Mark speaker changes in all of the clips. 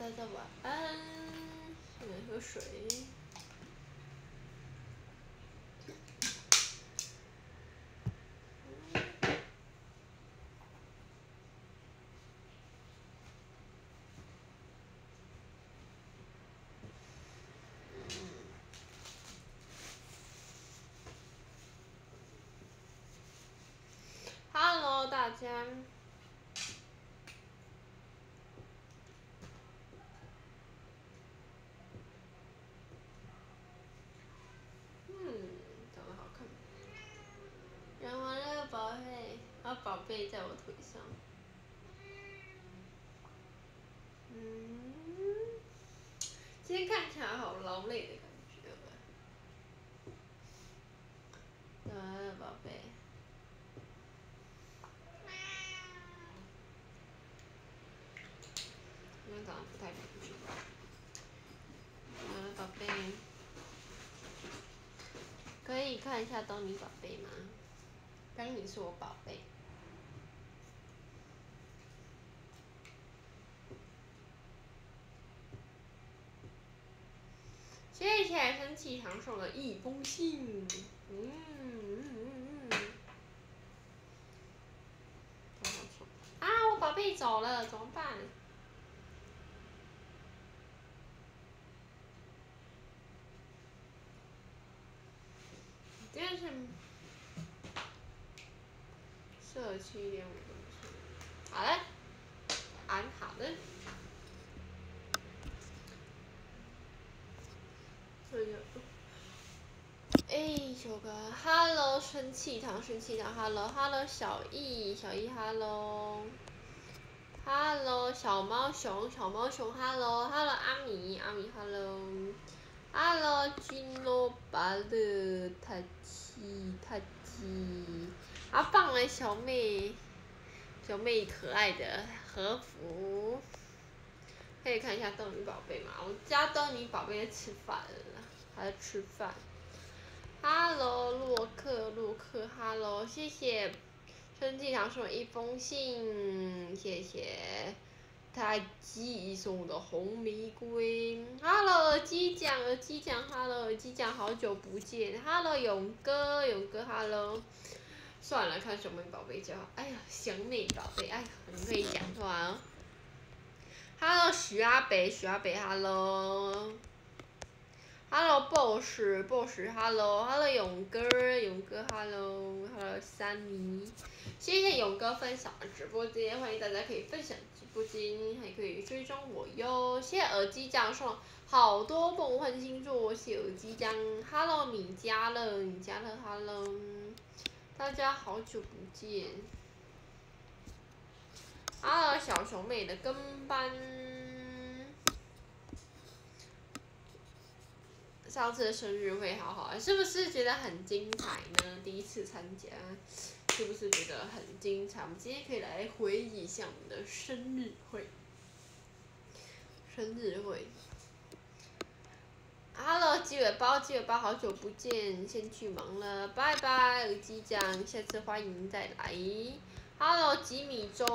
Speaker 1: 大家晚安。先来喝水。Hello， 大家。长得好看。养完了宝贝，宝贝在我腿上。今天看起来好劳累的感觉吧。养完了宝贝。今天长得不太平均。养完了宝贝。可以看一下东尼宝贝吗？当你是我宝贝。谢谢生气堂送的一封信。啊，我宝贝走了，怎么办？这是47.5公尺。好嘞，好的。小哥 ，Hello， 生气堂 ，Hello， 小易 ，Hello， 小猫熊 ，Hello， 阿米 ，Hello， Gino 巴勒塔奇，好棒哎，小妹可爱的和服，可以看一下豆泥宝贝吗？我家豆泥宝贝在吃饭了，还在吃饭。Hello， 洛克 ，Hello， 谢谢生气堂送我一封信，谢谢。他寄送的红玫瑰 ，Hello， 耳机酱 ，Hello， 耳机酱，好久不见 ，Hello， 勇哥 ，Hello。算了，看小妹宝贝就好。哎呀，小妹宝贝，哎呀，很可以讲话哦。Hello， 许阿北 ，Hello。Hello Boss，Hello， 勇哥 ，Hello， Sunny， 谢谢勇哥分享的直播间，欢迎大家可以分享直播间，还可以追踪我哟。谢谢耳机酱送好多梦幻星座，谢谢耳机酱 ，Hello 米家乐 ，Hello， 大家好久不见。Hello 小熊妹的跟班。上次的生日会好好，是不是觉得很精彩呢？第一次参加，是不是觉得很精彩？我们今天可以来回忆一下我们的生日会。Hello， 鸡尾包，好久不见，先去忙了，拜拜，耳机酱，下次欢迎再来。Hello， 吉米周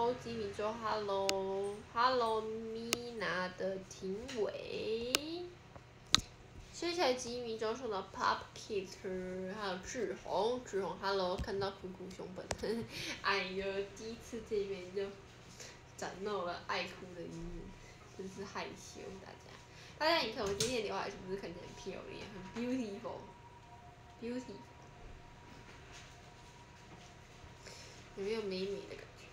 Speaker 1: ，Hello， 米娜的廷伟。谢谢吉米周送的 Pop Kit， 还有志宏 ，Hello， 看到苦苦熊本，哎呦，第一次见面就展露了爱哭的一面，真是害羞大家，你看我今天的刘海是不是看起来很漂亮，很 beautiful？ 有没有美的感觉？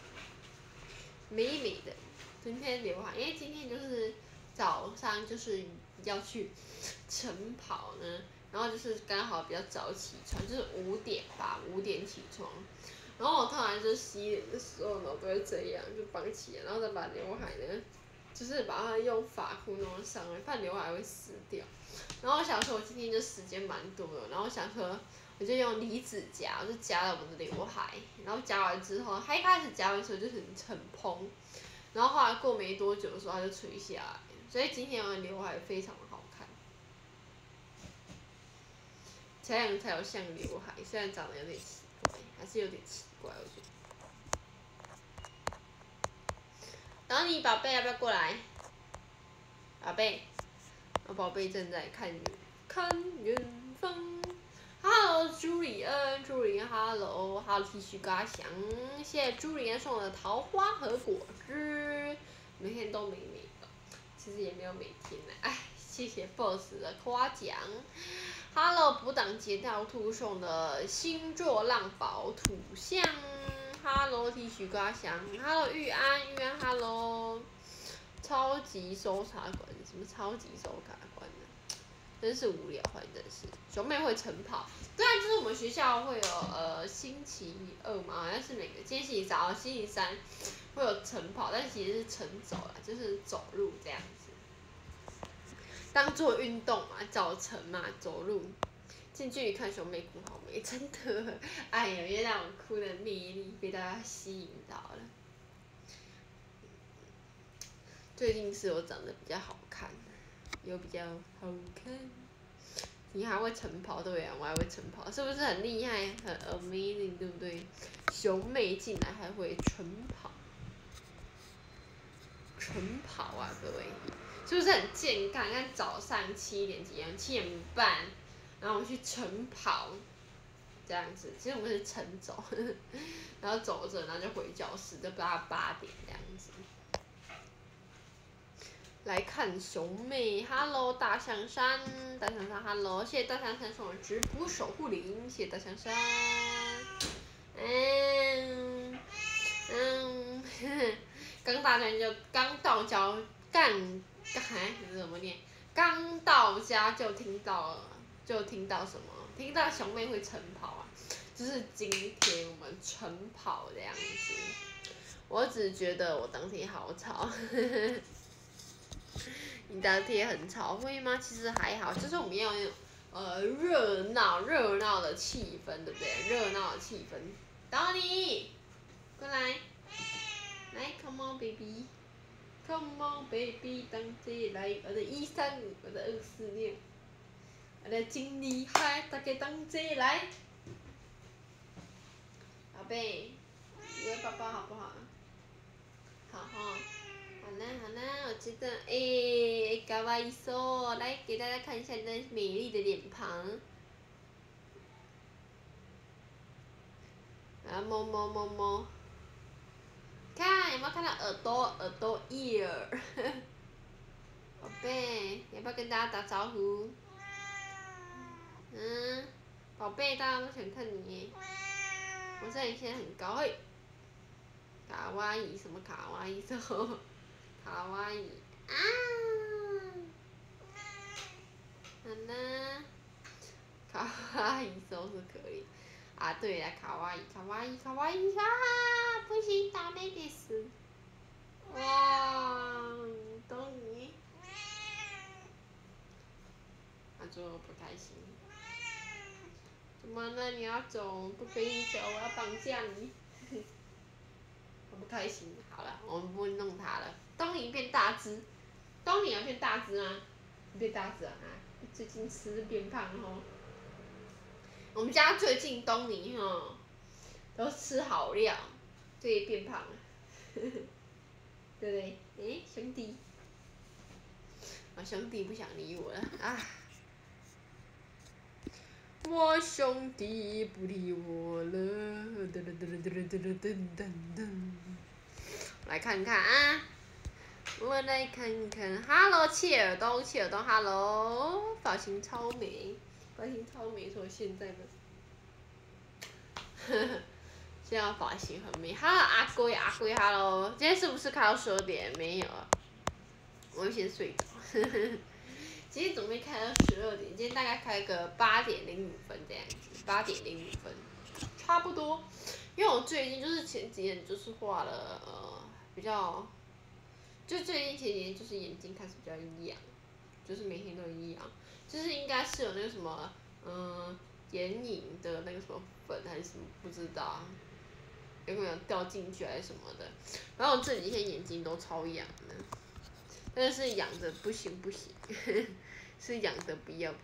Speaker 1: 美的，今天刘海，因为今天就是早上就是要去晨跑呢，然后就是刚好比较早起床，就是5点起床，然后我通常就洗脸的时候呢，我都会这样就绑起来，然后再把刘海呢，就是把它用发箍弄上来，不然刘海会死掉。然后我想说，我今天就时间蛮多的，然后我想说，我就用离子夹，我就夹了我的刘海，然后夹完之后，它一开始夹完的时候就很蓬，然后后来过没多久的时候，它就垂下来，所以今天我的刘海非常好看。这样才有像刘海，虽然长得有点奇怪，还是有点奇怪，我觉得。然后你宝贝要不要过来？ 宝贝，我宝贝正在看远方。Hello， 朱里恩，Hello， 继续嘎翔，谢谢朱里恩送的桃花和果汁，每天都美美的，其实也没有每天呢，哎，谢谢 Boss 的夸奖。Hello， 补档截跳兔送的星座浪宝土象 ，Hello， 继续嘎翔 ，Hello 玉安，Hello， 超级搜查官，什么超级搜查官呢？真是无聊，真是。熊妹会晨跑，对啊，就是我们学校会有星期二嘛，好像是今天星期三，星期三会有晨跑，但其实是晨走啦，就是走路这样子，当做运动嘛，早晨嘛，走路。近距离看熊妹哭好美，真的，哎呀，原来我哭的魅力被大家吸引到了。最近是我长得比较好看，有比较好看。你还会晨跑，对啊，我还会晨跑，是不是很厉害，很 amazing， 对不对？熊妹进来还会晨跑，晨跑啊，各位，是不是很健康？看早上7点几样，7点半，然后我们去晨跑，这样子，其实我们是晨走，然后走着，然后就回教室，就到8点这样子。来看熊妹 ，Hello 大象山，Hello， 谢谢大象山送的直播守护灵，谢谢大象山。刚到家怎么念？刚到家就听到什么？听到熊妹会晨跑啊，就是今天我们晨跑这样子。我只觉得我当天好吵。你当天很吵会吗？其实还好，就是我们要那种热闹的气氛，对不对？热闹的气氛。到你，过来，来 ，come on baby，come on baby， 当这来，我的135，我的246，我的真厉害，大家当这来。宝贝，你的爸爸好不好？好哈。好啦，我觉得，かわいそう，来给大家看一下你的美丽的脸庞。啊，摸，看有没有看到耳朵 ear？ 宝贝，要不要跟大家打招呼？宝贝，大家都想看你。我知道你现在很高，嘿。卡哇伊什么卡哇伊什么？卡哇伊啊！好啦，卡哇伊手是可以。啊，对了，卡哇伊啊！不行，ダメです。哇，懂你。他说我不开心。怎么了？你要走？不可以走，我要绑架你。我不开心。好了，我们不会弄他了。东尼变大只，东尼要变大只吗？你变大只啊？最近吃变胖哦。我们家最近东尼哦，都吃好料，所以变胖了，对不对？兄弟，我兄弟不想理我了啊！我兄弟不理我了，来看看啊，我来看看 ，Hello 切尔东 ，Hello， 发型超美，说现在吗？现在发型很美。Hello 阿龟 ，Hello， 今天是不是开到12点？没有啊，我先睡着。今天准备开到12点，今天大概开个8点05分这样子，8点05分，差不多。因为我最近就是前几天就是画了比较，就最近前几天就是眼睛开始比较痒，就是每天都一样，就是应该是有那个什么眼影的那个什么粉还是什么不知道，有没有掉进去还是什么的，然后我这几天眼睛都超痒的。但是痒的不行，是痒的不要。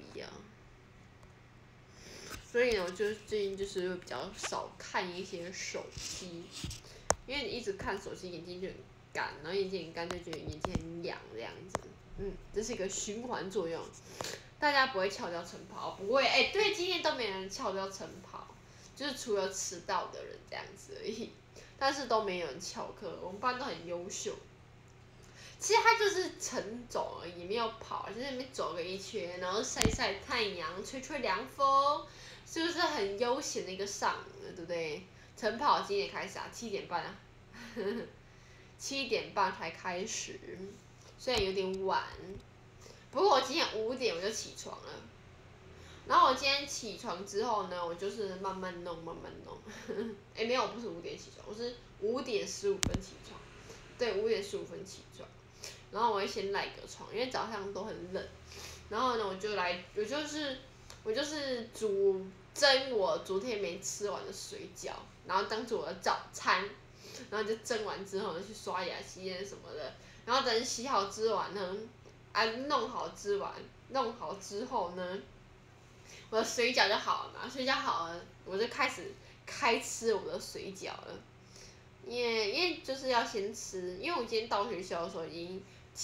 Speaker 1: 所以呢，我就最近就是比较少看一些手机，因为你一直看手机，眼睛就很干，然后眼睛很干就觉得眼睛很痒这样子。 这是一个循环作用，大家不会翘掉晨跑，不会，对，今天都没人翘掉晨跑，就是除了迟到的人这样子而已，但是都没有人翘课，我们班都很优秀。其实他就是晨走而已，没有跑，就是那边走个一圈，然后晒晒太阳，吹吹凉风，是不是很悠闲的一个上午，对不对？晨跑几点开始啊？7点半啊，7点半才开始，虽然有点晚，不过我今天5点我就起床了。然后我今天起床之后呢，我就是慢慢弄，慢慢弄。没有，不是5点起床，我是5点15分起床。对，5点15分起床。然后我会先赖个床，因为早上都很冷。然后呢，我就是蒸我昨天没吃完的水饺，然后当做我的早餐。然后就蒸完之后呢，去刷牙、洗脸什么的。然后等洗好之完呢，弄好之后呢，我的水饺就好了嘛。水饺好了，我就开始开吃我的水饺了。因为就是要先吃，因为我今天到学校的时候已经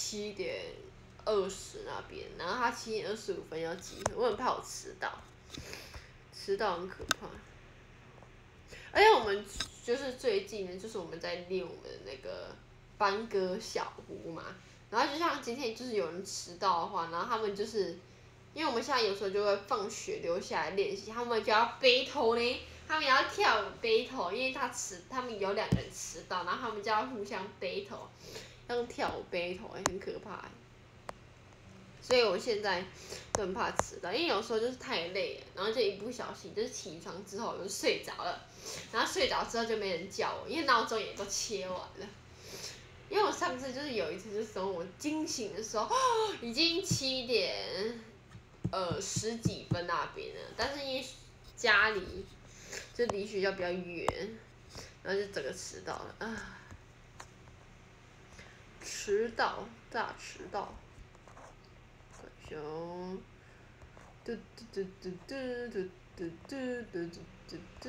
Speaker 1: 7点20那边，然后他7点25分要集合，我很怕我迟到很可怕。而且我们就是最近呢，就是我们在练我们的那个班歌小胡嘛，然后就像今天就是有人迟到的话，然后他们就是，因为我们现在有时候就会放学留下来练习，他们就要battle呢，他们也要跳舞 battle，因为他们有2个人迟到，然后他们就要互相 battle，用跳舞 battle，很可怕。所以我现在都很怕迟到，因为有时候就是太累了，然后就一不小心就是起床之后我就睡着了，然后睡着之后就没人叫我，因为闹钟也都切完了。因为我上次就是有一次就是等我惊醒的时候，已经7点10几分那边了，但是因为家里就离学校比较远，然后就整个迟到了啊，大迟到。熊，嘟嘟嘟嘟嘟嘟嘟嘟嘟嘟嘟，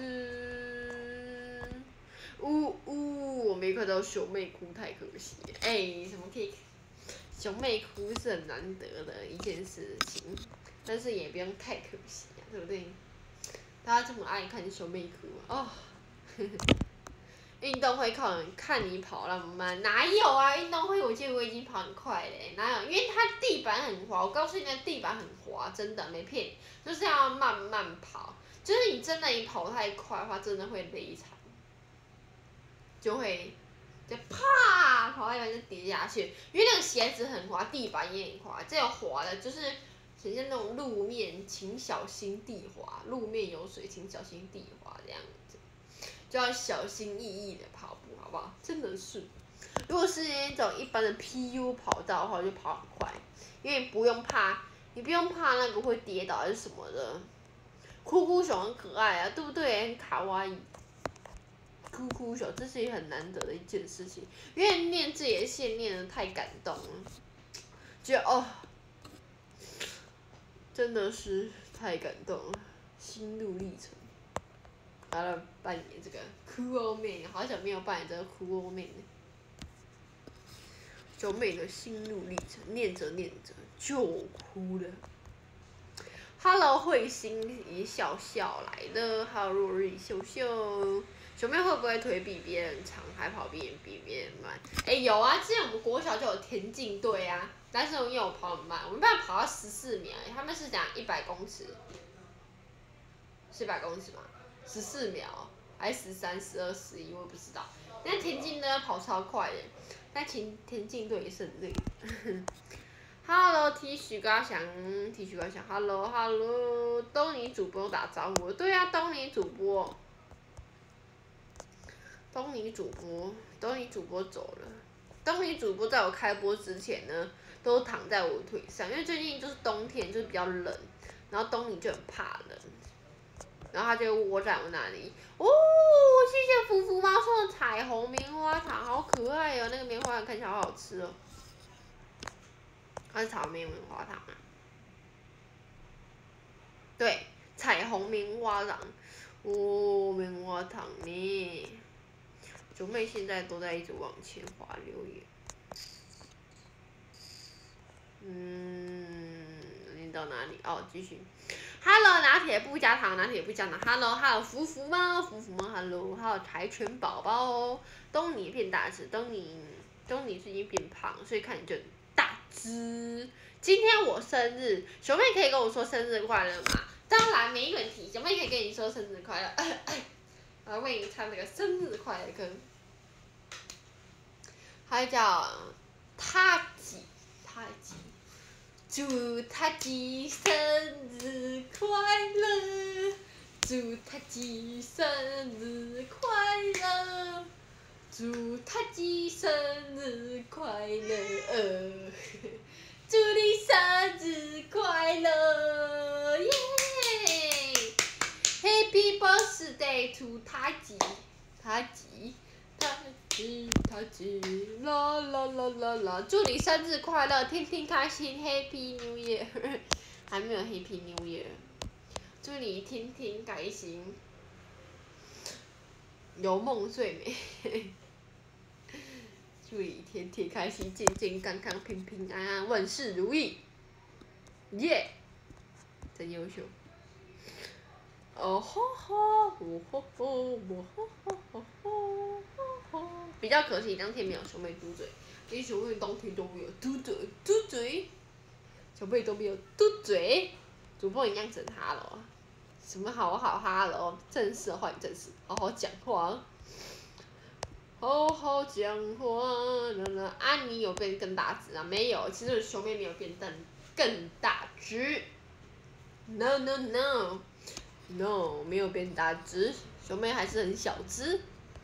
Speaker 1: 我没看到熊妹哭，太可惜了。怎么可以？熊妹哭是很难得的一件事情，但是也不用太可惜啊，对不对？大家这么爱看熊妹哭哦。运动会看你跑那么慢，哪有啊？运动会我记得我已经跑很快嘞，哪有？因为它地板很滑，我告诉你，那地板很滑，真的没骗你，就是要慢慢跑。就是你真的你跑太快的话，真的会累惨，就啪跑到一半就跌下去，因为那个鞋子很滑，地板也很滑，这种滑的就是呈现那种路面请小心地滑，路面有水请小心地滑这样子。就要小心翼翼的跑步，好不好？真的是，如果是那种一般的 PU 跑道的话，就跑很快，因为你不用怕那个会跌倒还是什么的。哭哭熊很可爱啊，对不对？很卡哇伊。哭哭熊，这是也很难得的一件事情，因为念自己的线念得太感动了，觉得真的是太感动了，心路历程。完了，扮演这个酷欧妹，好久没有扮演这个酷欧妹了。九妹的心路历程，念着念着就哭了。Hello， 彗星一笑笑来了。Hello， 落日一秀秀。九妹会不会腿比别人长，还跑比别人慢？有啊，之前我们国小就有田径队啊，但是因为我跑很慢，我们班跑到14秒，他们是讲100公尺，是100公尺吗？14秒，还是13、12、11，我也不知道。但田径队跑超快的，但田径队也是很累。Hello，T 许高翔，Hello，东尼主播打招呼，对啊，东尼主播走了。东尼主播在我开播之前呢，都躺在我腿上，因为最近就是冬天，就是比较冷，然后东尼就很怕冷。然后他就窝在我那里。谢谢福福猫送的彩虹棉花糖，好可爱哦！那个棉花糖看起来好好吃哦。它是草莓棉花糖啊。对，彩虹棉花糖。棉花糖呢？九妹现在都在一直往前滑留言。 念到哪里？哦，继续。Hello， 拿铁不加糖，拿铁不加糖。Hello， 福福猫，Hello， 还有柴犬宝宝，东尼变大只，东尼最近变胖，所以看你就大只。今天我生日，小妹可以跟我说生日快乐吗？当然没问题，小妹可以跟你说生日快乐。我来为你唱那个生日快乐歌，它叫他吉。祝他吉生日快乐，祝他吉生日快乐，祝他吉生日快乐，祝你生日快乐，耶 ！Happy birthday to 他吉，他吉，啦啦啦啦啦！祝你生日快乐，天天开心 ，Happy New Year！ 还没有 Happy New Year， 祝你天天开心，有梦最美。祝你天天开心，健健康康，平平安安，万事如意，耶！真优秀。哦吼吼，哦吼吼，哦吼吼吼吼吼。比较可惜，当天没有小妹嘟嘴，因为小妹当天都没有嘟嘴，小妹都没有嘟嘴。主播一样整哈喽，什么好哈喽，正式换正式，好好讲话。好好讲话，安妮有变更大只啊？没有，其实小妹没有变更大只。No no no， 没有变大只，小妹还是很小只。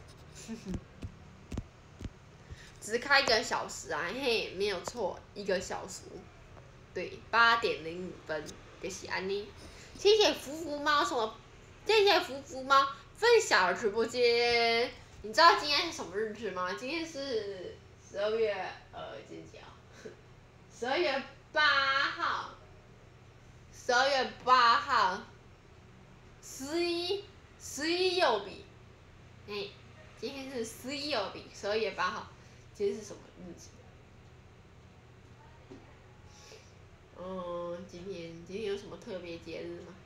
Speaker 1: 只开1个小时啊，嘿，没有错，1个小时。对，8:05，就是安妮。谢谢福福猫什么？谢谢福福猫分享直播间。你知道今天是什么日子吗？今天是12月几号？12月8号。12月8号。11右笔。今天是11右笔，12月8号。今天是什么日子？今天有什么特别节日吗？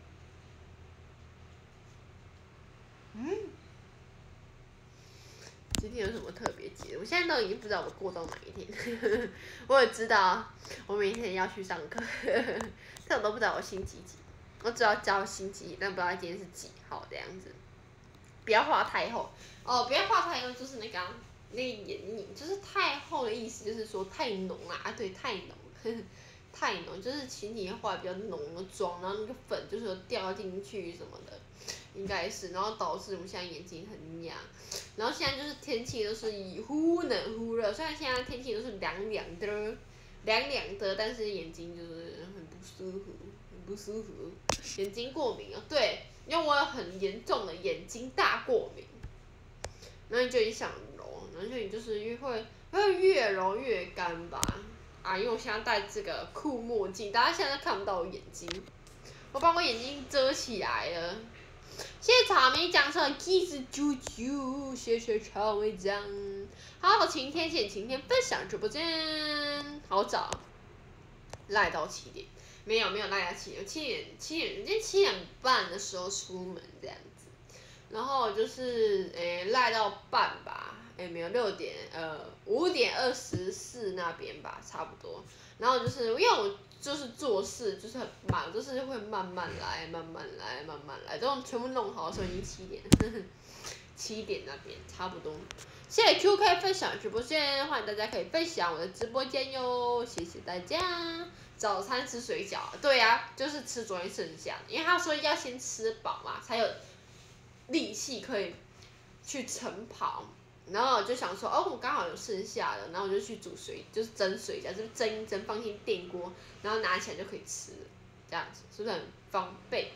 Speaker 1: 今天有什么特别节日？我现在都已经不知道我过到哪一天。我也知道我明天要去上课，但我都不知道我星期几。我只要交星期一，但不知道今天是几号这样子。不要画太厚哦，不要画太厚，就是那个眼影，就是太厚的意思，就是说太浓啊，对，太浓，太浓，就是请你画比较浓的妆，然后那个粉就是有掉进去什么的，应该是，然后导致我们现在眼睛很痒，然后现在就是天气都是忽冷忽热，虽然现在天气都是凉凉的，但是眼睛就是很不舒服，眼睛过敏啊，对。因为我有很严重的眼睛大过敏，然后你就一想揉，然后你就是会越揉越干吧。因为我现在戴这个酷墨镜，大家现在看不到我眼睛，我把我眼睛遮起来了。谢谢草莓酱送的 kiss 啾啾，谢谢草莓酱。好，晴天分享直播间，好早，赖到7点。没有赖到7点，7点，今天7点半的时候出门这样子，然后就是赖到半吧，没有6点5点24那边吧，差不多。然后就是因为我就是做事就是很慢，就是会慢慢来，这种全部弄好的时候已经7点，7点那边差不多。谢谢 QK 分享直播间，欢迎大家可以分享我的直播间哟，谢谢大家。早餐吃水饺，对呀，就是吃昨天剩下的，因为他说要先吃饱嘛，才有力气可以去晨跑。然后我就想说，我刚好有剩下的，然后我就去就是蒸水饺，就是蒸一蒸，放进电锅，然后拿起来就可以吃了，这样子是不是很方便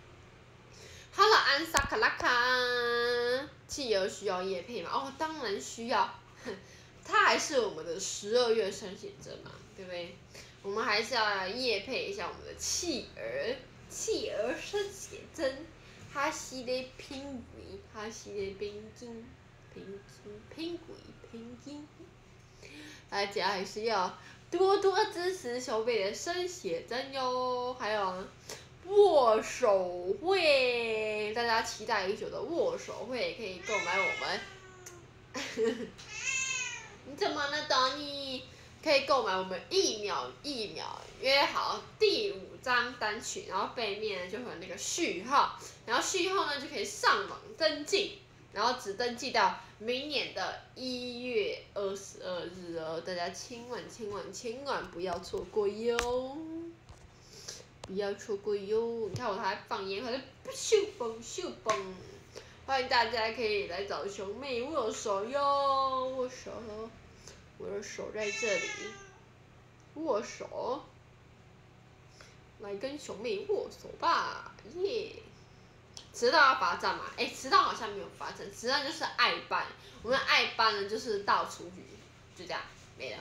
Speaker 1: ？Hello， 安萨卡拉卡，企鹅需要业配吗？当然需要，他还是我们的12月生写真嘛，对不对？我们还是要来业配一下我们的企鹅生写真，哈西的pinguim，哈西的pinguim，大家还是要多多支持熊妹的生写真哟，还有握手会，大家期待已久的握手会也可以购买我们。你怎么了，等你？可以购买我们1秒约好第5张单曲，然后背面就会有那个序号，然后序号呢就可以上网登记，然后只登记到明年的1月22日哦，大家千万不要错过哟，不要错过哟！你看我还放烟花，咻嘣，欢迎大家可以来找熊妹握手哟，握手。我的手在这里，握手，来跟熊妹握手吧，耶！迟到要罚站嘛？迟到好像没有罚站，迟到就是爱班，我们爱班呢就是倒厨余，就这样没了，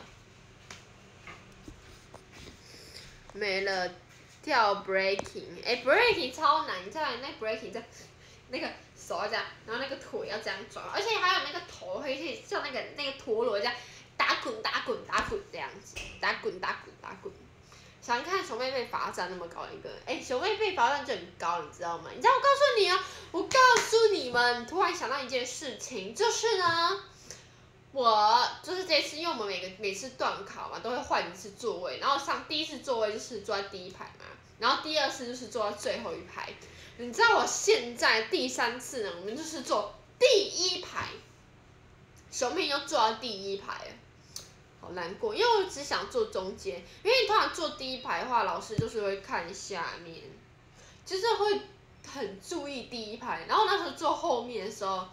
Speaker 1: 没了。跳 breaking，breaking 超难，你知道那 breaking 在那个手要这样，然后那个腿要这样转，而且还有那个头会像那个陀螺这样。打滚这样子，打滚。想看熊妹被罚站那么高一个，熊妹被罚站就很高，你知道吗？你知道我告诉你们，突然想到一件事情，就是呢，我就是这次，因为我们每次段考嘛，都会换一次座位，然后第一次座位就是坐在第1排嘛，然后第2次就是坐在最后1排。你知道我现在第3次呢，我们就是坐第1排，熊妹又坐到第1排了。好难过，因为我只想坐中间，因为你通常坐第1排的话，老师就是会看下面，就是会很注意第1排。然后那时候坐后面的时候，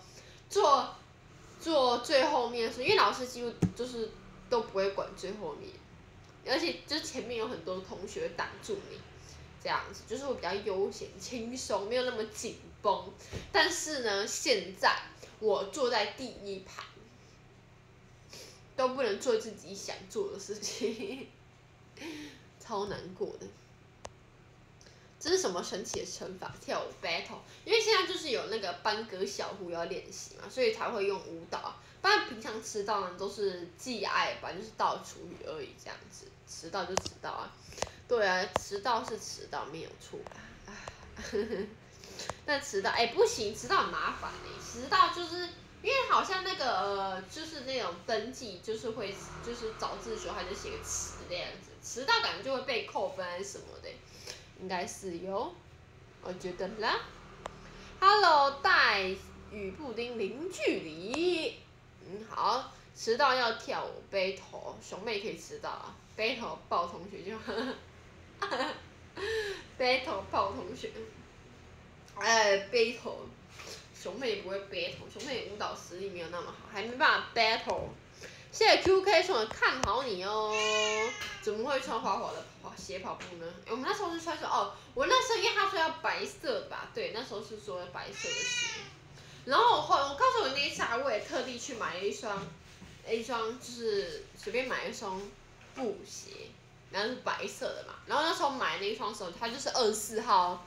Speaker 1: 坐最后面的时候，因为老师几乎就是都不会管最后面，而且就是前面有很多同学挡住你，这样子就是会比较悠闲轻松，没有那么紧绷。但是呢，现在我坐在第1排。都不能做自己想做的事情，超难过的。这是什么神奇的惩罚？跳舞 battle， 因为现在就是有那个班歌小虎要练习嘛，所以才会用舞蹈。不然平常迟到呢都是记爱吧，就是倒厨余而已这样子。迟到就迟到啊，对啊，迟到是迟到没有错啊。但迟到不行，迟到很麻烦迟到就是。因为好像那个就是那种登记，就是会就是早自修，他就写个迟这样子，迟到感觉就会被扣分还是什么的，应该是有，我觉得啦。Hello， 带与布丁零距离，好，迟到要跳舞 battle， 熊妹可以迟到啊 ，battle 抱同学就，battle 抱同学，battle。熊妹不会 battle， 熊妹舞蹈实力没有那么好，还没办法 battle。谢谢 QK 送的看好你哦，怎么会穿滑滑的鞋跑步呢？我们那时候是穿我那时候因为他说要白色吧，对，那时候是说白色的鞋。然后我告诉我那一下，我也特地去买了一双就是随便买一双布鞋，然后是白色的嘛。然后那时候买那一双时候，它就是24号。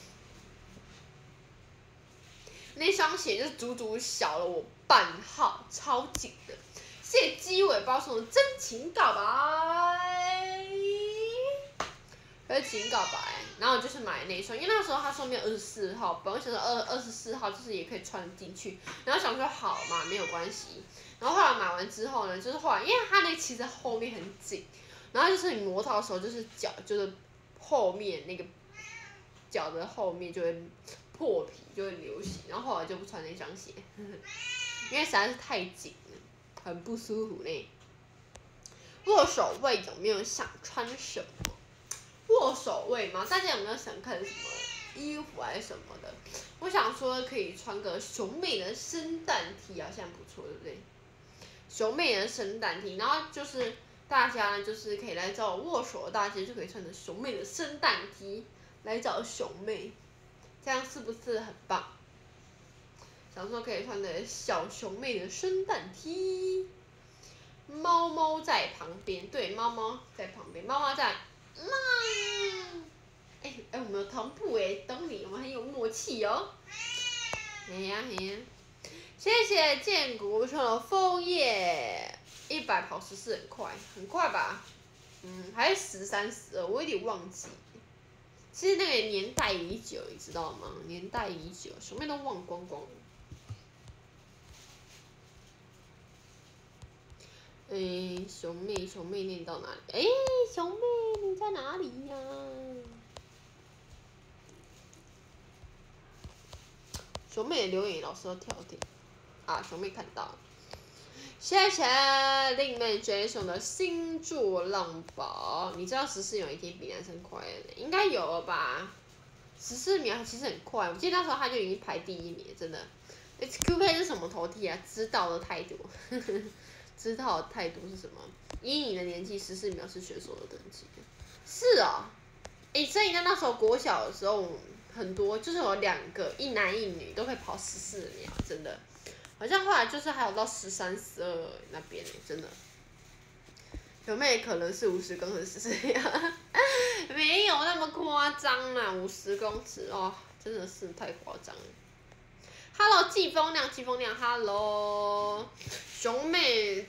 Speaker 1: 那双鞋就是足足小了我半号，超紧的。谢谢鸡尾包送的真情告白，真情告白。然后我就是买那一双，因为那时候他说没有24号，本来想说24号就是也可以穿进去，然后想说好嘛，没有关系。然后后来买完之后呢，就是后来因为它那其实后面很紧，然后就是你磨到的时候，就是脚就是后面那个脚的后面就会。破皮就会流血，然后后来就不穿那双鞋，因为实在是太紧了，很不舒服呢。握手位有没有想穿什么？握手位吗？大家有没有想看什么衣服还是什么的？我想说可以穿个熊妹的圣诞 T 好像不错，对不对？熊妹的圣诞 T，然后就是大家呢就是可以来找我握手的大街就可以穿着熊妹的圣诞 T 来找熊妹。这样是不是很棒？想说可以穿的小熊妹的圣诞 T， 猫猫在旁边，对，猫猫在旁边，猫猫在，我们有同步懂你，我们很有默契哦。哎呀，谢谢建国送的枫叶，100跑14很快吧？ 还是13、12，我有点忘记。其实那个年代已久，你知道吗？年代已久，什么都忘光光了。熊妹念到哪里？熊妹你在哪里呀？熊妹的留言老师都跳掉。啊，熊妹看到了。谢谢令妹 Jason 的星座浪宝，你知道14有一天比男生快乐？应该有了吧？14秒其实很快，我记得那时候他就已经排第1名，真的。HQK 是什么头替啊？知道的态度，知道的态度是什么？以你的年纪，14秒是选手的等级。是哦，所以那时候国小的时候，很多就是有2个，一男一女都可以跑14秒，真的。好像后来就是还有到13、12那边真的。有妹可能是50公尺是这样，没有那么夸张啦，50公尺哦，真的是太夸张了。Hello， 季风亮，Hello， 熊妹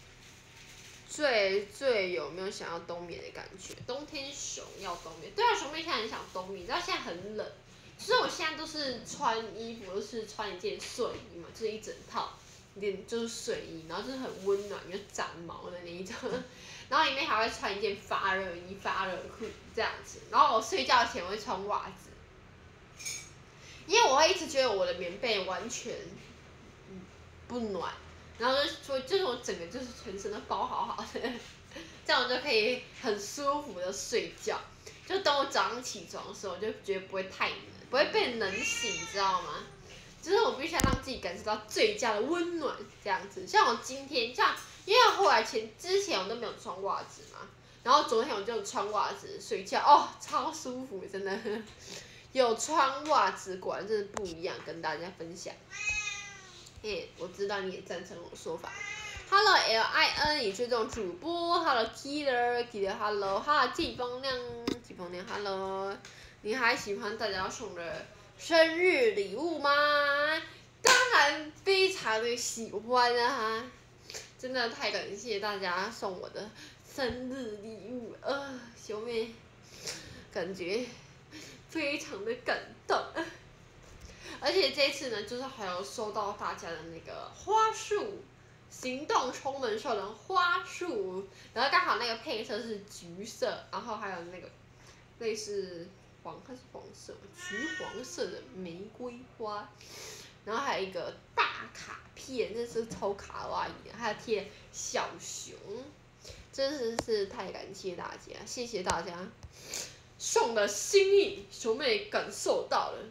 Speaker 1: 最有没有想要冬眠的感觉？冬天熊要冬眠，对啊，熊妹现在很想冬眠，你知道现在很冷。所以我现在都是穿衣服，都是穿一件睡衣嘛，就是一整套，就是睡衣，然后就是很温暖又长毛的那一种，然后里面还会穿一件发热衣、发热裤这样子，然后我睡觉前我会穿袜子，因为我会一直觉得我的棉被完全不暖，然后就是我整个就是全身都包好好的，这样我就可以很舒服的睡觉，就等我早上起床的时候，我就觉得不会太冷。不会被冷醒，你知道吗？就是我必须要让自己感受到最佳的温暖，这样子。像我今天，因为后来之前我都没有穿袜子嘛，然后昨天我就穿袜子睡觉，哦，超舒服，真的。有穿袜子，果然真的不一样，跟大家分享。我知道你也赞成我的说法。Hello LIN 也是这种主播 ，Hello Killer，Hello， 季风亮 ，Hello。你还喜欢大家送的生日礼物吗？当然非常的喜欢啊！真的太感谢大家送我的生日礼物，小妹感觉非常的感动。而且这次呢，就是还有收到大家的那个花束，行动充满效能花束，然后刚好那个配色是橘色，然后还有那个类似。它是黄色，橘黄色的玫瑰花，然后还有一个大卡片，这是超卡哇伊的，还有贴小熊，真是太感谢大家，谢谢大家送的心意，熊妹感受到了，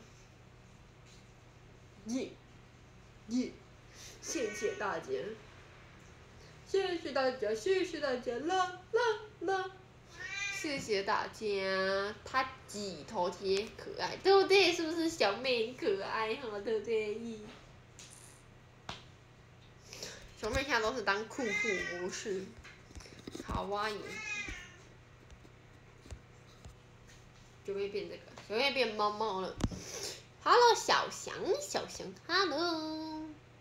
Speaker 1: 耶，谢谢大家，谢谢大家，谢谢大家，啦。谢谢大家，他几头贴可爱，对不对？是不是小妹可爱哈？对不对？小妹现在都是当酷模式，卡哇伊，就会变这个，就会变猫了。Hello， 小翔，Hello，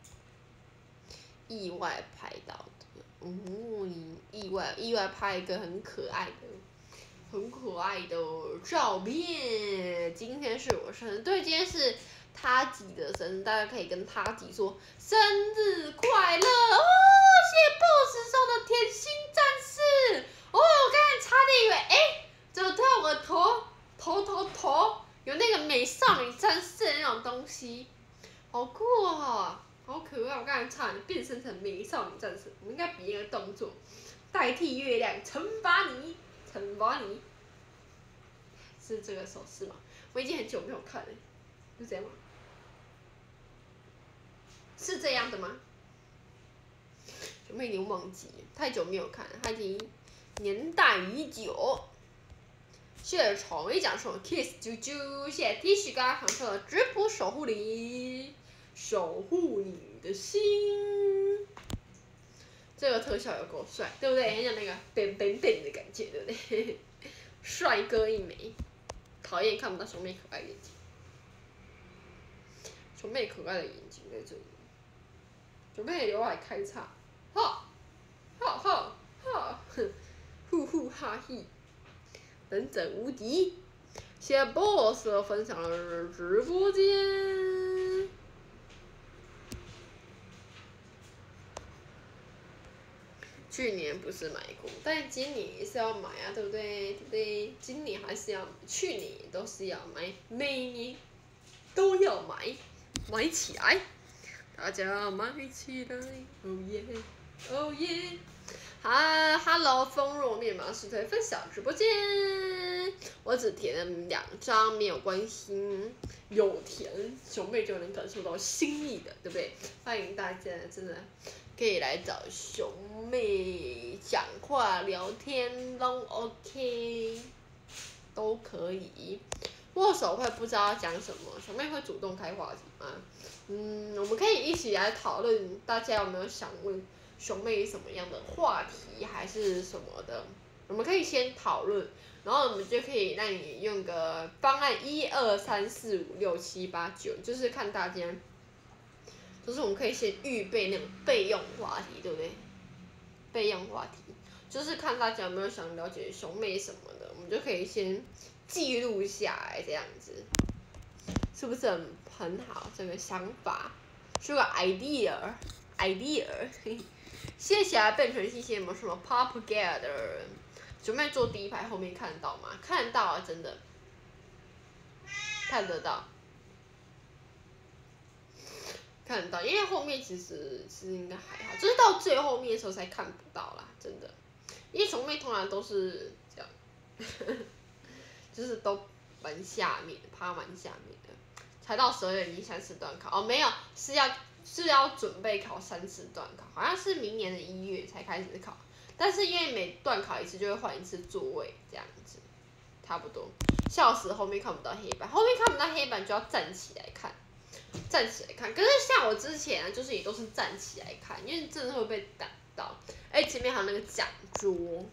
Speaker 1: 意外拍到的，你意外拍一个很可爱的照片。今天是我生日，对，今天是他吉的生日，大家可以跟他吉说生日快乐哦！谢谢 BOSS 送的甜心战士哦，我刚才差点以为怎么在我的头有那个美少女战士的那种东西，好酷哦，好可爱！我刚才差点变身成美少女战士，我们应该比一个动作代替月亮惩罚你。是这个手势吗？我已经很久没有看了，是这样吗？是这样的吗？有没有点忘记？太久没有看了，它已经年代已久。谢谢草莓奖送的 Kiss 啾啾，谢谢 T 恤哥送的直播守护你，守护你的心。这个特效有够帅，对不对？很像那个变的感觉，对不对？帅哥一枚。讨厌看不到熊妹可爱的眼睛，熊妹可爱的眼睛在这里。熊妹刘海开叉，哈， 呼呼哈嘿，忍者无敌，谢谢 boss 分享了直播间。去年不是买过，但今年也是要买啊，对不对？对不对？今年还是要，去年都是要买，每年都要买，买起来，大家买起来，哦耶，哦耶！Hello， 丰若面马是推分享直播间，我只填了2张，没有关系，有填熊妹就能感受到心意的，对不对？欢迎大家，真的可以来找熊妹讲话聊天都 OK， 都可以。握手会不知道讲什么，熊妹会主动开话题吗？我们可以一起来讨论，大家有没有想问熊妹什么样的话题，还是什么的？我们可以先讨论，然后我们就可以让你用个方案1、2、3、4、5、6、7、8、9，就是看大家，就是我们可以先预备那种备用话题，对不对？备用话题就是看大家有没有想了解熊妹什么的，我们就可以先记录下来，这样子，是不是很好？这个想法是个 idea。谢谢啊，变成谢谢有没有什么 pop get 的人？熊妹坐第一排，后面看得到吗？看得到啊，真的看得到，看得到，因为后面其实应该还好，就是到最后面的时候才看不到啦，真的。因为熊妹通常都是这样，就是都蛮下面，趴蛮下面的，才到12月已经3次段考哦，没有，是要准备考3次段考，好像是明年的1月才开始考，但是因为每段考一次就会换一次座位，这样子，差不多。笑死，后面看不到黑板，后面看不到黑板就要站起来看，可是像我之前啊，就是也都是站起来看，因为真的会被挡到。前面还有那个讲桌。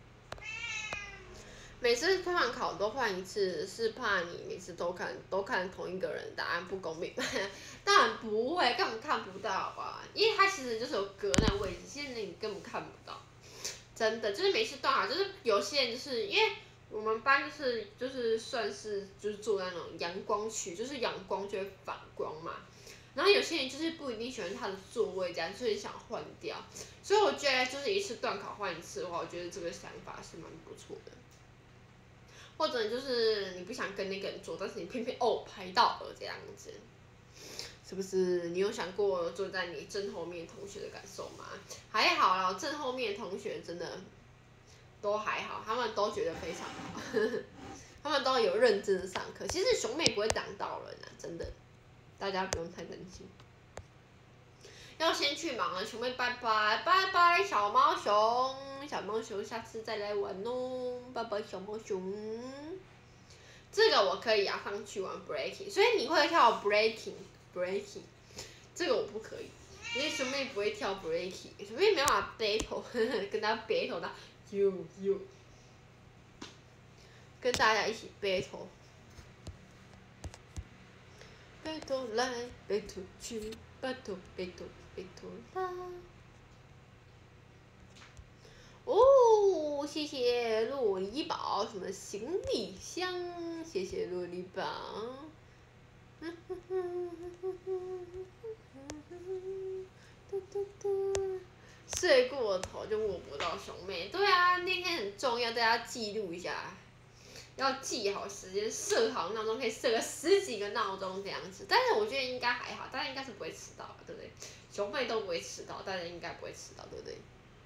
Speaker 1: 每次通常考都换一次，是怕你每次都看同一个人，答案不公平。当然不会，根本看不到啊，因为它其实就是有隔那个位置，现在你根本看不到。真的，就是每次段考，就是有些人就是因为我们班就是算是就是坐在那种阳光区，就是阳光就会反光嘛。然后有些人就是不一定喜欢他的座位这样，所以想换掉。所以我觉得就是一次段考换一次的话，我觉得这个想法是蛮不错的。或者就是你不想跟那个人坐，但是你偏偏排到了这样子，是不是？你有想过坐在你正后面同学的感受吗？还好啦，正后面的同学真的都还好，他们都觉得非常好，他们都有认真的上课。其实熊妹不会挡到人啊，真的，大家不用太担心。要先去忙了，熊妹拜拜拜拜，小猫熊，下次再来玩哦，拜拜小猫熊。这个我可以啊，上去玩 breaking， 所以你会跳 breaking， 这个我不可以，因为熊妹不会跳 breaking， 熊妹没办法 battle， 跟他 battle 到跟大家一起 battle 来 battle 去 battle 啦。哦，谢谢洛丽宝，什么行李箱？谢谢洛丽宝。睡过头就握不到熊妹，对啊，那天很重要，大家记录一下，要记好时间，设好闹钟，可以设个10几个闹钟这样子。但是我觉得应该还好，大家应该是不会迟到，对不对？熊妹都不会迟到，大家应该不会迟到，对不对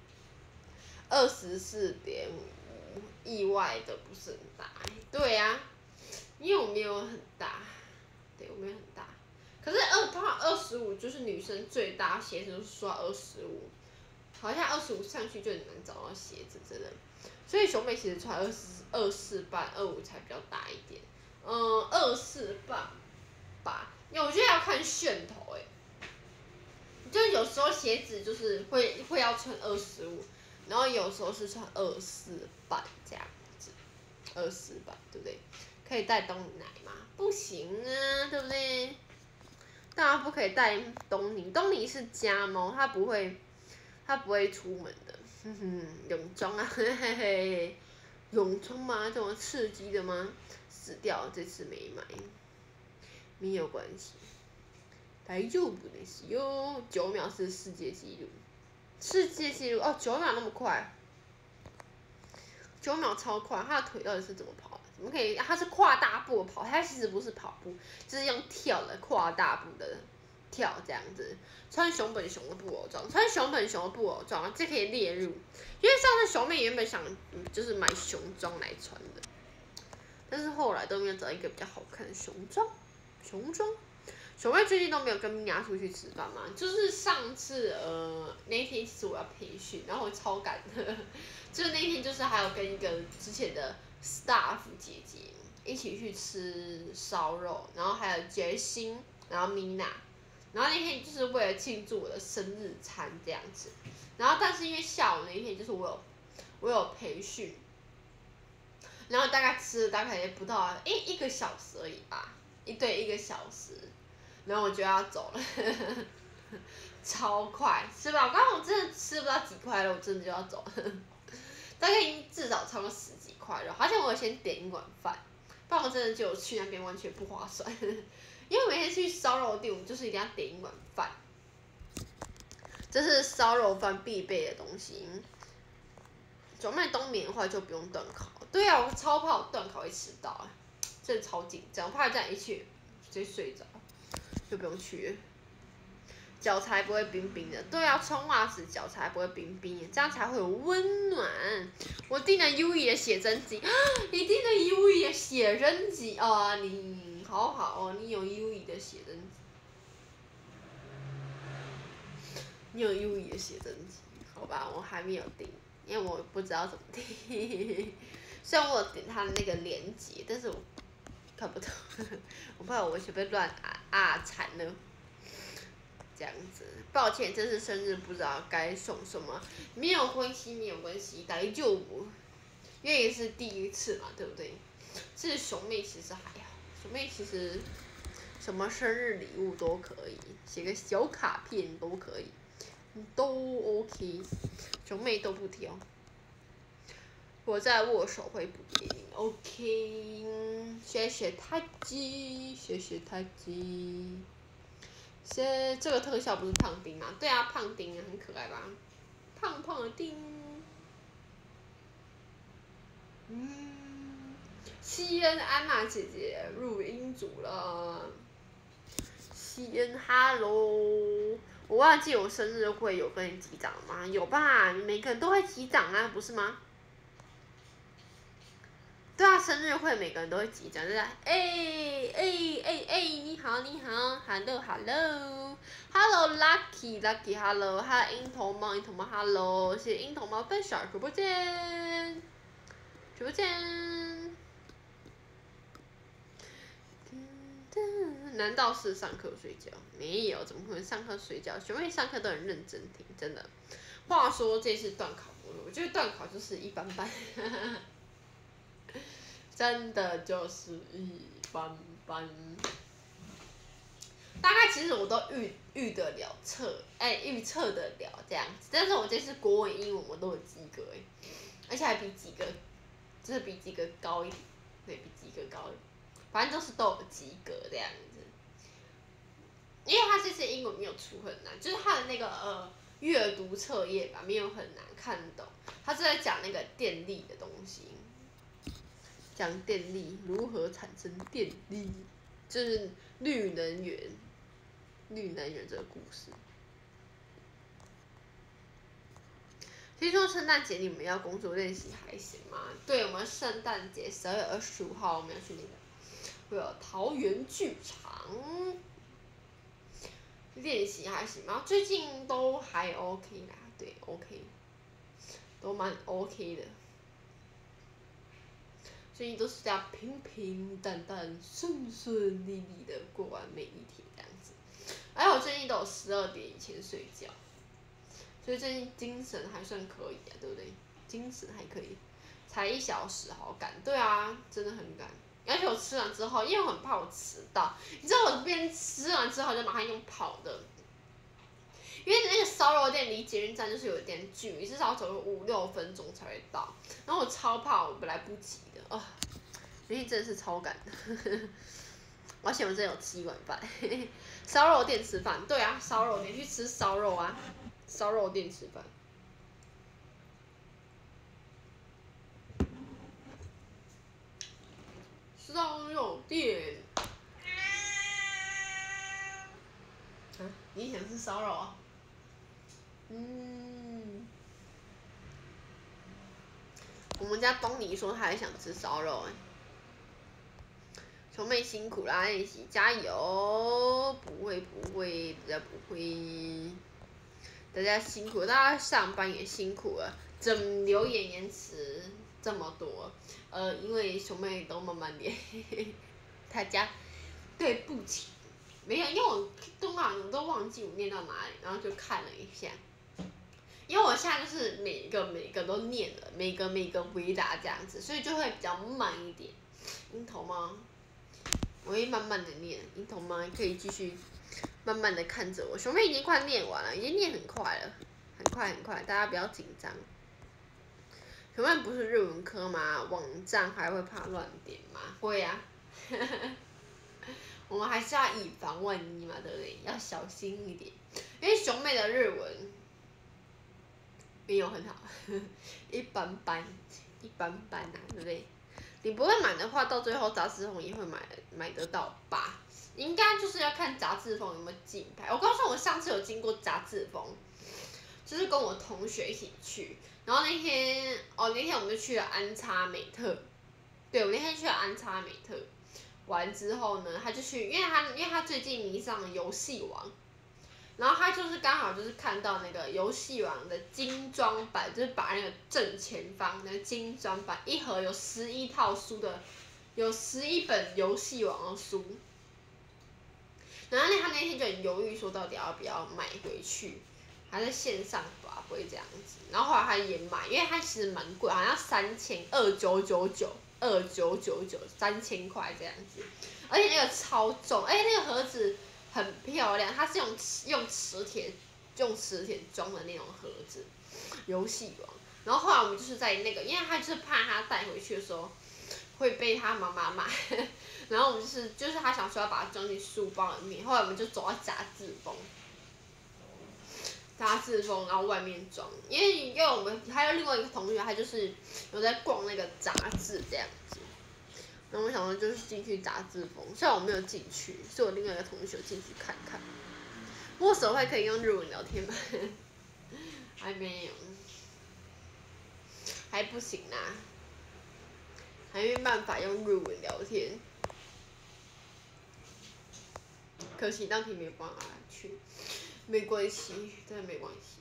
Speaker 1: ？24.5，意外的不是很大，对啊，因为我没有很大，对我没有很大。可是通常25就是女生最大鞋子，都是说25，好像25上去就很难找到鞋子，真的。所以熊妹其实穿24半，25才比较大一点。24半吧，因为我觉得要看楦头就有时候鞋子就是会要穿25，然后有时候是穿24半这样子，24半对不对？可以带东尼奶吗？不行啊，对不对？当然不可以带东尼，东尼是家猫，它不会他不会出门的，泳装啊，嘿嘿嘿，泳装吗？这么刺激的吗？死掉，这次没买，没有关系，大丈夫ですよ。9秒是世界纪录，世界纪录哦，9秒那么快，9秒超快，他的腿到底是怎么跑的？怎么可以？他是跨大步跑，他其实不是跑步，就是用跳的跨大步的跳这样子。穿熊本熊的布偶装，穿熊本熊的布偶装，这可以列入，因为上次熊妹原本想就是买熊装来穿的，但是后来都没有找一个比较好看的熊装。熊妹最近都没有跟米娅出去吃饭嘛，就是上次那一天其实我要培训，然后我超赶的，就是那一天就是还有跟一个之前的 staff 姐姐一起去吃烧肉，然后还有杰心，然后米娜。然后那天就是为了庆祝我的生日餐这样子，然后但是因为下午那一天就是我有培训，然后大概吃了大概也不到一个小时而已吧，1个小时，然后我就要走了，超快，是吧？我刚刚我真的吃不到几块肉，我真的就要走了，大概已经至少超过10几块肉，而且我有先点一碗饭，不然我真的就去那边完全不划算。因为每天去烧肉店，我就是一定要点一碗饭，这是烧肉饭必备的东西。九妹冬眠的话就不用断烤，对啊，我超怕我断烤会迟到，真的超紧张，我怕这样一去直接睡着，就不用去了。脚才不会冰冰的，对啊，穿袜子脚才不会冰冰的，这样才会有温暖。我订了 U 的写真集，你订了 U 的写真集啊，你好好哦，你有 U 的写真集，你有 U 的写真集，好吧，我还没有订，因为我不知道怎么订。虽然我有点他的那个链接，但是我看不懂，我怕我随便乱惨了。这样子，抱歉，这次生日不知道该送什么，没有关系，没有关系，大丈夫，因为也是第一次嘛，对不对？是熊妹其实还好，熊妹其实什么生日礼物都可以，写个小卡片都可以，都 OK， 熊妹都不挑。我在握手会补给你 ，OK， 谢谢太极，谢谢太极。这个特效不是胖丁吗？对啊，胖丁很可爱吧？胖胖的丁。西恩安娜姐姐入音组了。西恩，Hello， 我忘记我生日会有跟你击掌吗？有吧？每个人都会击掌啊，不是吗？对啊，生日会每个人都会击掌，对不对？你好你好 ，Hello Hello Lucky Hello， 还有樱桃猫 Hello， 谢谢樱桃猫分享直播间，难道是上课睡觉？没有，怎么可能上课睡觉？学妹上课都很认真听，真的。话说这次段考，我觉得段考就是一般般。真的就是一般般，大概其实我都预得了预测得了这样子，但是我这次国文、英文我都有及格而且还比及格，就是比及格高一点，对比及格高一点，反正都有及格这样子。因为他这次英文没有出很难，就是他的那个阅读测验吧，没有很难看懂，他是在讲那个电力的东西。讲电力如何产生电力，就是绿能源这个故事。听说圣诞节你们要工作练习还行吗？对，我们圣诞节12月25号我们要去那个，会有桃园剧场练习还行吗？最近都还 OK 啦，对 OK， 都蛮 OK 的。最近都是这样平平淡淡、顺顺利利的过完每一天这样子。而且我最近都有12点以前睡觉，所以最近精神还算可以啊，对不对？精神还可以，才1小时，好赶。对啊，真的很赶。而且我吃完之后，因为我很怕我迟到，你知道我边吃完之后就马上用跑的，因因为那个烧肉店离捷运站就是有一点距离，至少走个5-6分钟才会到。然后我超怕我来不及的哦，那天真的是超赶的。而且我真的有吃1碗饭，烧肉店吃饭，对啊，烧肉店去吃烧肉啊，烧肉店吃饭。烧肉店。啊，你想吃烧肉啊？我们家东尼说他也想吃烧肉熊妹辛苦啦，练习加油！不会，大家不会，大家辛苦，大家上班也辛苦了，留言延迟这么多，因为熊妹都慢慢练，大家对不起，没有，因为我通常都忘记我念到哪里，然后就看了一下。因为我现在就是每一个都念了，每个回答这样子，所以就会比较慢一点。樱桃吗？我会慢慢的念。樱桃吗？可以继续慢慢的看着我。熊妹已经快念完了，已经念很快了，很快，大家不要紧张。熊妹不是日文科吗？网站还会怕乱点吗？会啊。我们还是要以防万一嘛，对不对？要小心一点，因为熊妹的日文。没有很好，一般般啊，对不对？你不会买的话，到最后杂志封也会买得到吧？应该就是要看杂志封有没有竞拍。我告诉我上次有经过杂志封，就是跟我同学一起去，然后那天我们就去了安插美特，对我那天去了安插美特，完之后呢，他就去，因为他最近迷上了游戏王。然后他就是刚好就是看到那个游戏王的精装版，就是把那个正前方那个精装版一盒有11套书的，有11本游戏王的书。然后他那天就很犹豫，说到底要不要买回去，还在线上吧，不会这样子。然后后来他也买，因为它其实蛮贵，好像2999，2999，3000块这样子。而且那个超重，而且那个盒子。很漂亮，它是用磁铁装的那种盒子，游戏王。然后后来我们就是在那个，因为他就是怕他带回去的时候会被他妈妈骂，然后我们就是他想说要把它装进书包里面，后来我们就走到杂志封，然后外面装，因为我们还有另外一个同学，他就是有在逛那个杂志这样子。然后我想说就是进去杂志封，虽然我没有进去，是我另外一个同学进去看看。握手会可以用日文聊天吗？还没有，还不行啦，还没办法用日文聊天。可惜当天没有办法去，没关系，真的没关系。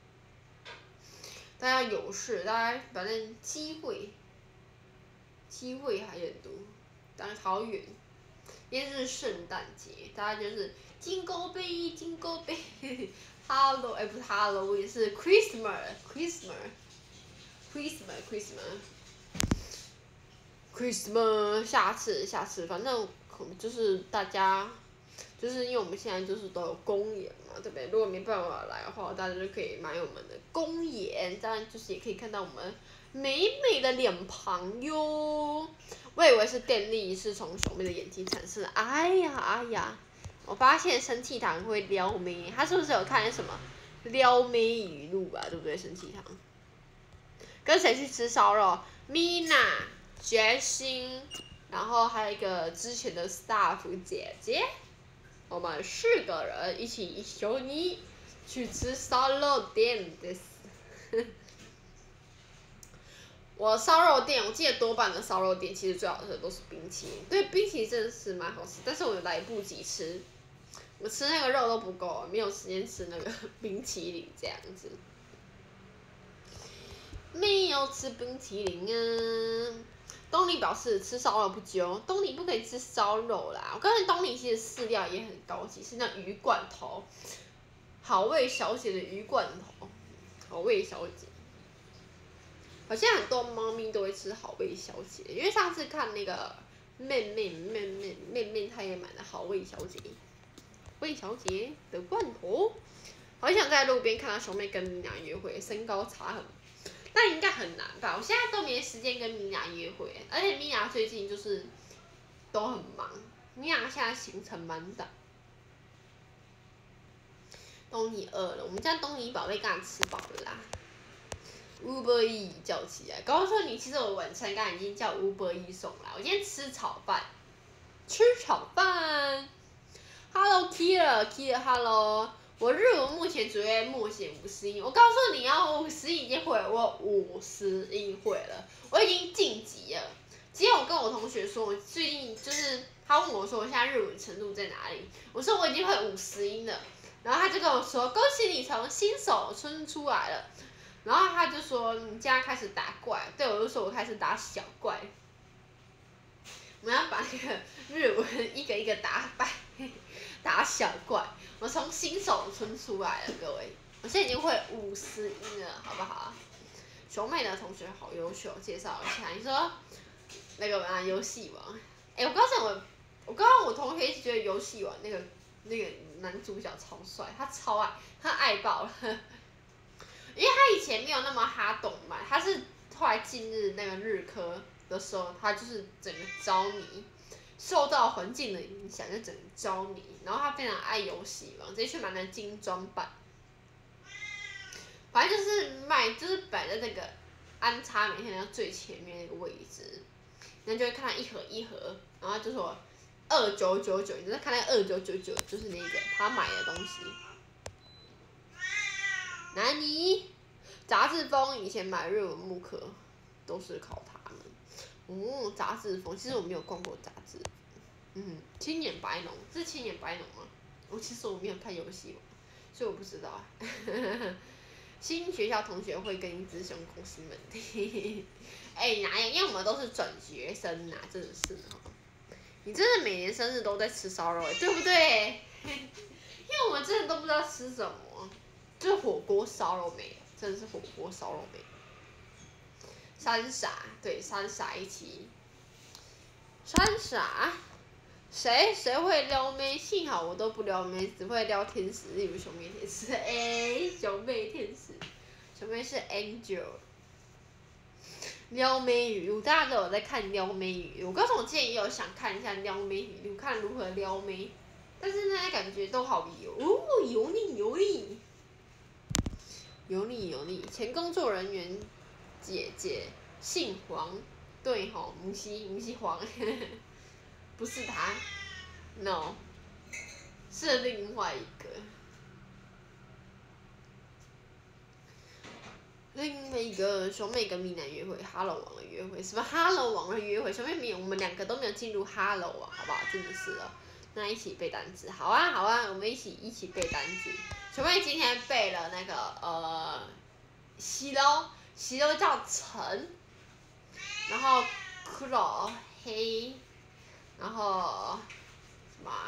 Speaker 1: 大家有事，大家反正机会还很多，但是好远。今天是圣诞节，大家就是金钩杯，Hello， 不是 Hello， 也是 Christmas， 下次，反正就是大家，就是因为我们现在就是都有公演嘛，对不对？如果没办法来的话，大家就可以买我们的公演，当然就是也可以看到我们美美的脸庞哟。我以为是电力是从熊妹的眼睛产生的，哎呀！我发现生气糖会撩妹，他是不是有看什么撩妹语录啊？对不对？生气糖跟谁去吃烧肉 ？Mina、决心，然后还有一个之前的 staff 姐姐，我们4个人一起你去吃烧肉店的。我烧肉店，我记得多半的烧肉店其实最好吃的都是冰淇淋，对，冰淇淋真的是蛮好吃，但是我来不及吃，我吃那个肉都不够，没有时间吃那个冰淇淋这样子，没有吃冰淇淋啊。东尼表示吃烧肉不揪，东尼不可以吃烧肉啦。我告诉你，东尼其实饲料也很高级，是那鱼罐头，好味小姐的鱼罐头，好味小姐。好像很多猫咪都会吃好味小姐，因为上次看那个妹妹，她也买了好味小姐的罐头， 好想在路边看到熊妹跟米娅约会，身高差很，但应该很难吧？我现在都没时间跟米娅约会，而且米娅最近就是都很忙，米娅现在行程满档。东尼饿了，我们家东尼宝贝刚才吃饱了啦。Uber E 叫起来，告诉你，其实我晚餐刚才已经叫 Uber E 送来，我今天吃炒饭，Hello Kira，Hello， 我日文目前只会默写50音，我告诉你啊，50音已经会了，我50音会了，我已经晋级了。今天我跟我同学说，我最近就是他问我说我现在日文程度在哪里，我说我已经会50音了，然后他就跟我说恭喜你从新手村出来了，然后他就说你现在开始打怪，对我就说我开始打小怪。我们要把那个日文一个一个打败，打小怪。我从新手村出来了，各位，我现在已经会50音了，好不好？熊妹的同学好优秀，介绍一下。你说那个游戏王，我告诉你，我刚刚我同学一直觉得游戏王那个男主角超帅，他爱爆了，因为他以前没有那么哈动漫，他是后来进日那个日科的时候，他就是整个着迷，受到环境的影响，就整个着迷。然后他非常爱游戏王，直接去买了精装版。反正就是摆在那个安插每天的最前面那个位置，然后就会看到一盒一盒，然后就说2999，你在看那个2999，就是那个他买的东西。南尼，杂志风以前买日文木刻都是靠他们。杂志风，其实我没有逛过杂志。青眼白龙是青眼白龙吗？其实我没有看游戏王，所以我不知道。新学校同学会跟你咨询公司们。哪有？因为我们都是转学生啊，真的是你真的每年生日都在吃烧肉，对不对？因为我们真的都不知道吃什么，就是火锅烧肉没，真的是火锅烧肉没。三傻，对，三傻一起。三傻，谁会撩妹？幸好我都不撩妹，只会撩天使，例如熊妹天使。熊妹天使，熊妹是 Angel。撩妹语录，大家都有在看撩妹语录。我告诉我之前也有想看一下撩妹语录，看如何撩妹，但是呢，感觉都好油腻。前工作人员姐姐姓黄，对吼，不是黄，不是他 ，no， 是另外一个。另外一个熊妹跟米男约会 ，Hello 王的约会，什么 Hello 王的约会？熊妹没有，我们两个都没有进入 Hello 王，好不好？真的是了，那一起背单词，好啊，我们一起背单词。熊妹今天背了那个西楼叫橙，然后黒黑，然后什么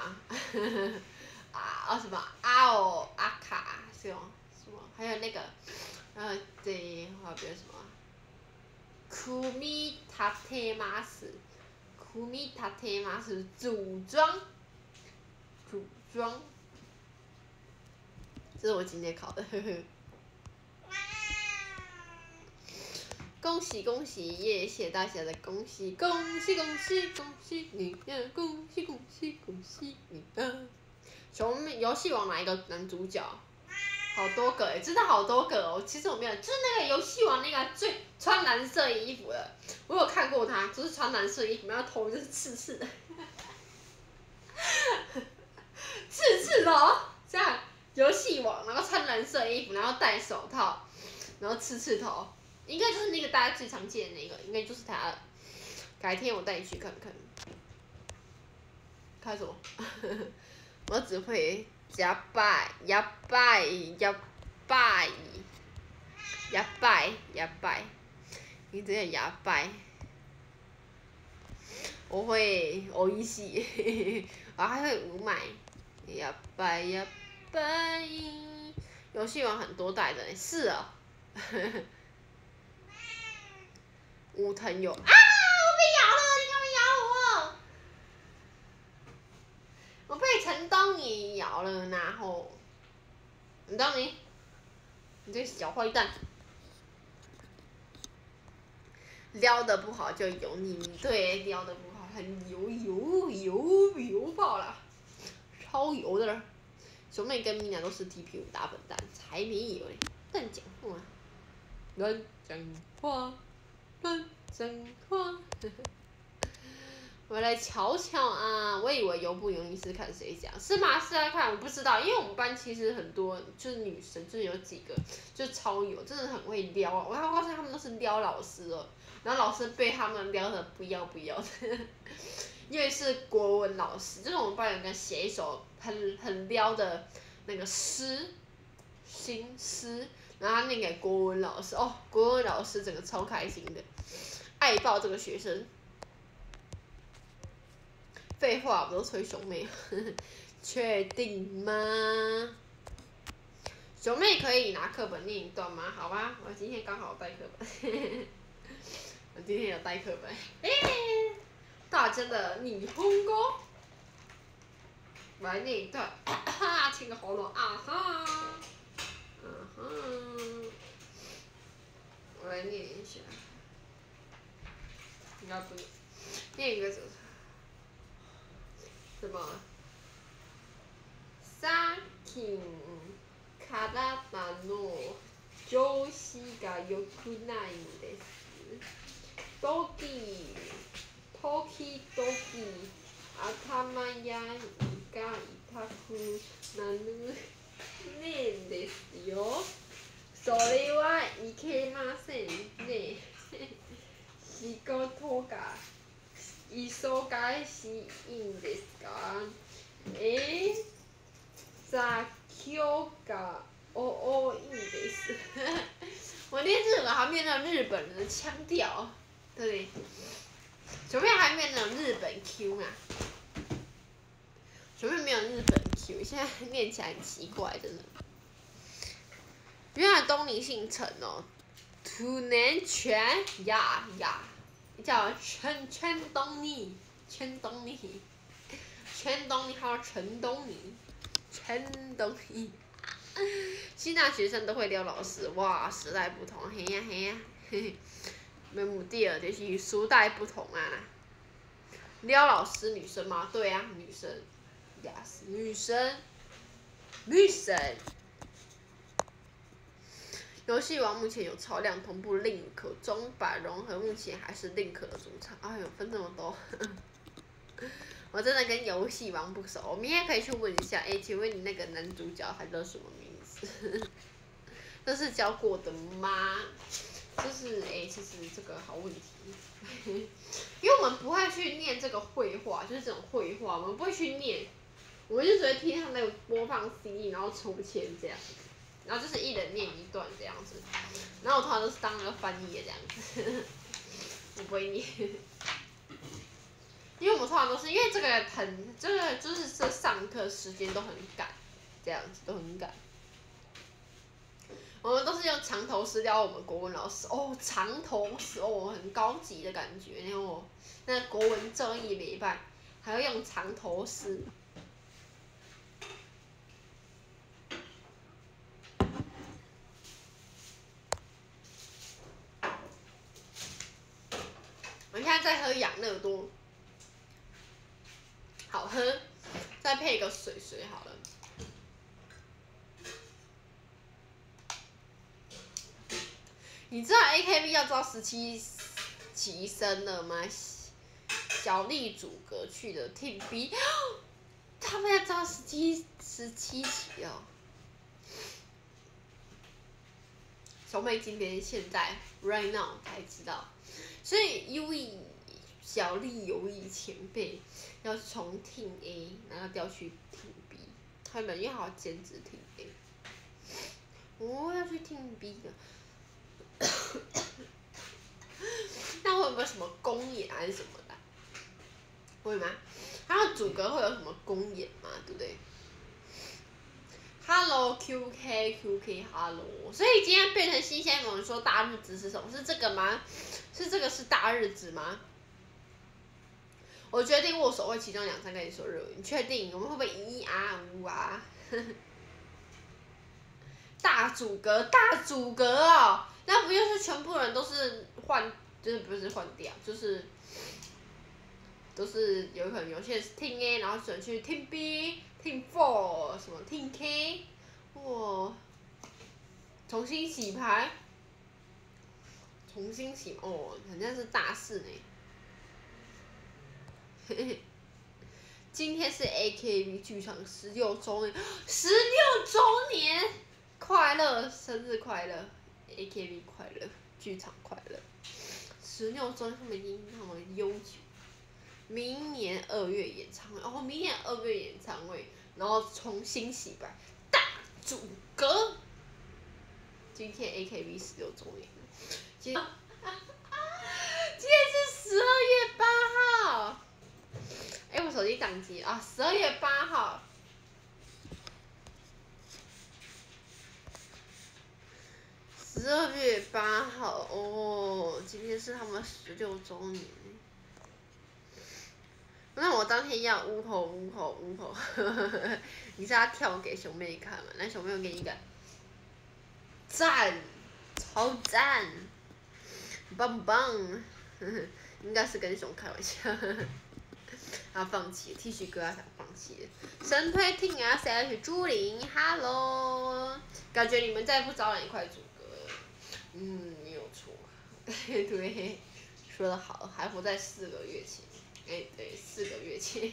Speaker 1: 什么阿卡什么，还有那个。对，还有别的什么？库米塔特马斯，组装，这是我今天考的，恭喜耶！谢谢大家的恭喜你呀！恭喜你呀！熊游戏王哪一个男主角？好多个真的好多个哦。其实我没有，就是那个游戏王那个最穿蓝色衣服的，我有看过他，就是穿蓝色衣服，然后头就是刺的，刺的哦，这样游戏王，然后穿蓝色衣服，然后戴手套，然后刺头，应该就是那个大家最常见的那个，应该就是他了。改天我带你去看看。看什么？我只会。呀拜，你这个呀拜，我会欧一系，我还会五买，呀拜，游戏王很多代的，是啊，武藤有啊，我被咬了，你干嘛咬我？我被陈东尼咬了，然后你当你这个小坏蛋，撩的不好就油腻，对，撩的不好很油爆了，超油的了。熊妹跟米娅都是 TP5大笨蛋，才没有嘞，乱讲话，乱讲话，乱讲话。我来瞧瞧啊！我以为油不油腻是看谁讲，是吗？是来看，我不知道，因为我们班其实很多就是女生，就是有几个就超油，真的很会撩啊！我还发现他们都是撩老师哦，然后老师被他们撩的不要的，因为是国文老师，就是我们班有个写一首很撩的那个新诗，然后他念给国文老师，哦，国文老师整个超开心的，爱爆这个学生。废话，我都催熊妹，确定吗？熊妹可以拿课本念一段吗？好吧，我今天刚好带课本，我今天有带课本。大真的霓虹歌，我来念一段，清个喉咙啊哈，我来念一下，应该不念一个什么？さき体の調子が良くないんです。時々頭や胃が痛くなるんですよ。それはいけませんね。仕事が忙しいんですか？さ今日が多いんです。我念日文还没有那种日本人的腔调，对，小妹还没有那种日本 Q 啊，小妹没有日本 Q， 现在念起来很奇怪，真的。原来东尼姓陈哦，土年全呀，叫全东尼，全东尼，还有陈东尼，陈东尼。西大学生都会撩老师，哇，时代不同，嘿呀，嘿嘿。没目的了，就是时代不同啊。撩老师女生吗？对啊，女生，yes， 女生。游戏王目前有超量同步 Link 中版融合，目前还是 Link 的主场。哎呦，分这么多，我真的跟游戏王不熟。我明天可以去问一下，请问你那个男主角他叫什么名字？这是教过的吗？就是其实这个好问题，因为我们不会去念这个绘画，就是这种绘画，我们不会去念，我们就只会听他那个播放 CD， 然后抽签这样子，然后就是一人念一段这样子，然后我通常都是当那个翻译的这样子，我不会念，因为我们通常都是因为这个就是这上课时间都很赶，这样子都很赶。我们都是用长头诗撩我们国文老师哦，长头诗哦，很高级的感觉。然后那国文正义礼拜还要用长头诗。我现在在喝养乐多，好喝，再配个水好了。你知道 AKB 要招17期生了吗？小丽主格去了 Team B， 他们要招17期哦。小妹今天现在 right now 才知道，所以小丽有意前辈要从 Team A 然后调去 Team B， 他们要好兼职 Team A， 我要去 Team B 的。那会有没有什么公演还是什么的？会吗？还有主歌会有什么公演吗？对不对 ？Hello QK Hello， 所以今天变成新鲜人说大日子是什么？是这个吗？是这个是大日子吗？我决定握手会其中2、3跟你说日文，你确定？我们会不会咿啊呜啊？ 大阻隔，大阻隔哦，那不就是全部人都是换，就是不是换掉，就是都是有可能有些人是听 A， 然后转去听 B， 听 4， 什么听 K， 哇，重新洗牌，重新洗哦，好像是大事呢。嘿嘿。今天是 AKB 剧场16周年，16周年，快乐，生日快乐 ，AKB 快乐，剧场快乐，16周年他们已经那么悠久，明年2月演唱会，哦，明年2月演唱会，然后重新洗白，大阻隔，今天 AKB 16周年，今天是12月8号。哎，我手机宕机啊！12月8号，12月8号哦，今天是他们16周年。那我当天要呜吼，你是要跳给熊妹看吗？那熊妹我给你一个赞，超赞，棒棒，应该是跟熊开玩笑。他放弃 ，T 恤哥他想放弃了。神推听啊，CH 朱琳 ，Hello， 感觉你们再不招揽一块阻隔，没有错，对，说得好，还活在4个月前，对，4个月前，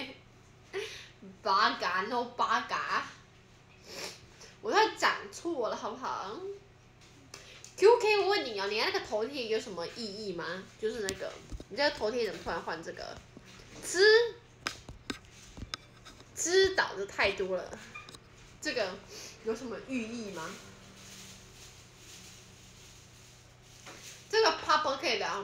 Speaker 1: 八嘎 no 八嘎，我都讲错了好不好？QK， 我问你哦，你那个头贴有什么意义吗？就是那个，你这个头贴怎么突然换这个？知道的太多了，这个有什么寓意吗？这个 Pupcake 啊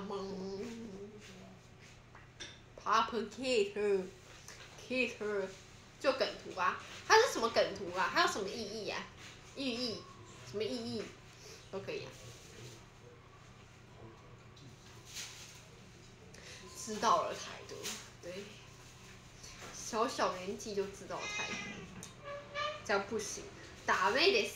Speaker 1: ，Pupcake，就梗图啊，它是什么梗图啊？它有什么意义啊？寓意，什么意义都可以啊。知道了太多，对，小小年纪就知道太多，这样不行，打妹得死。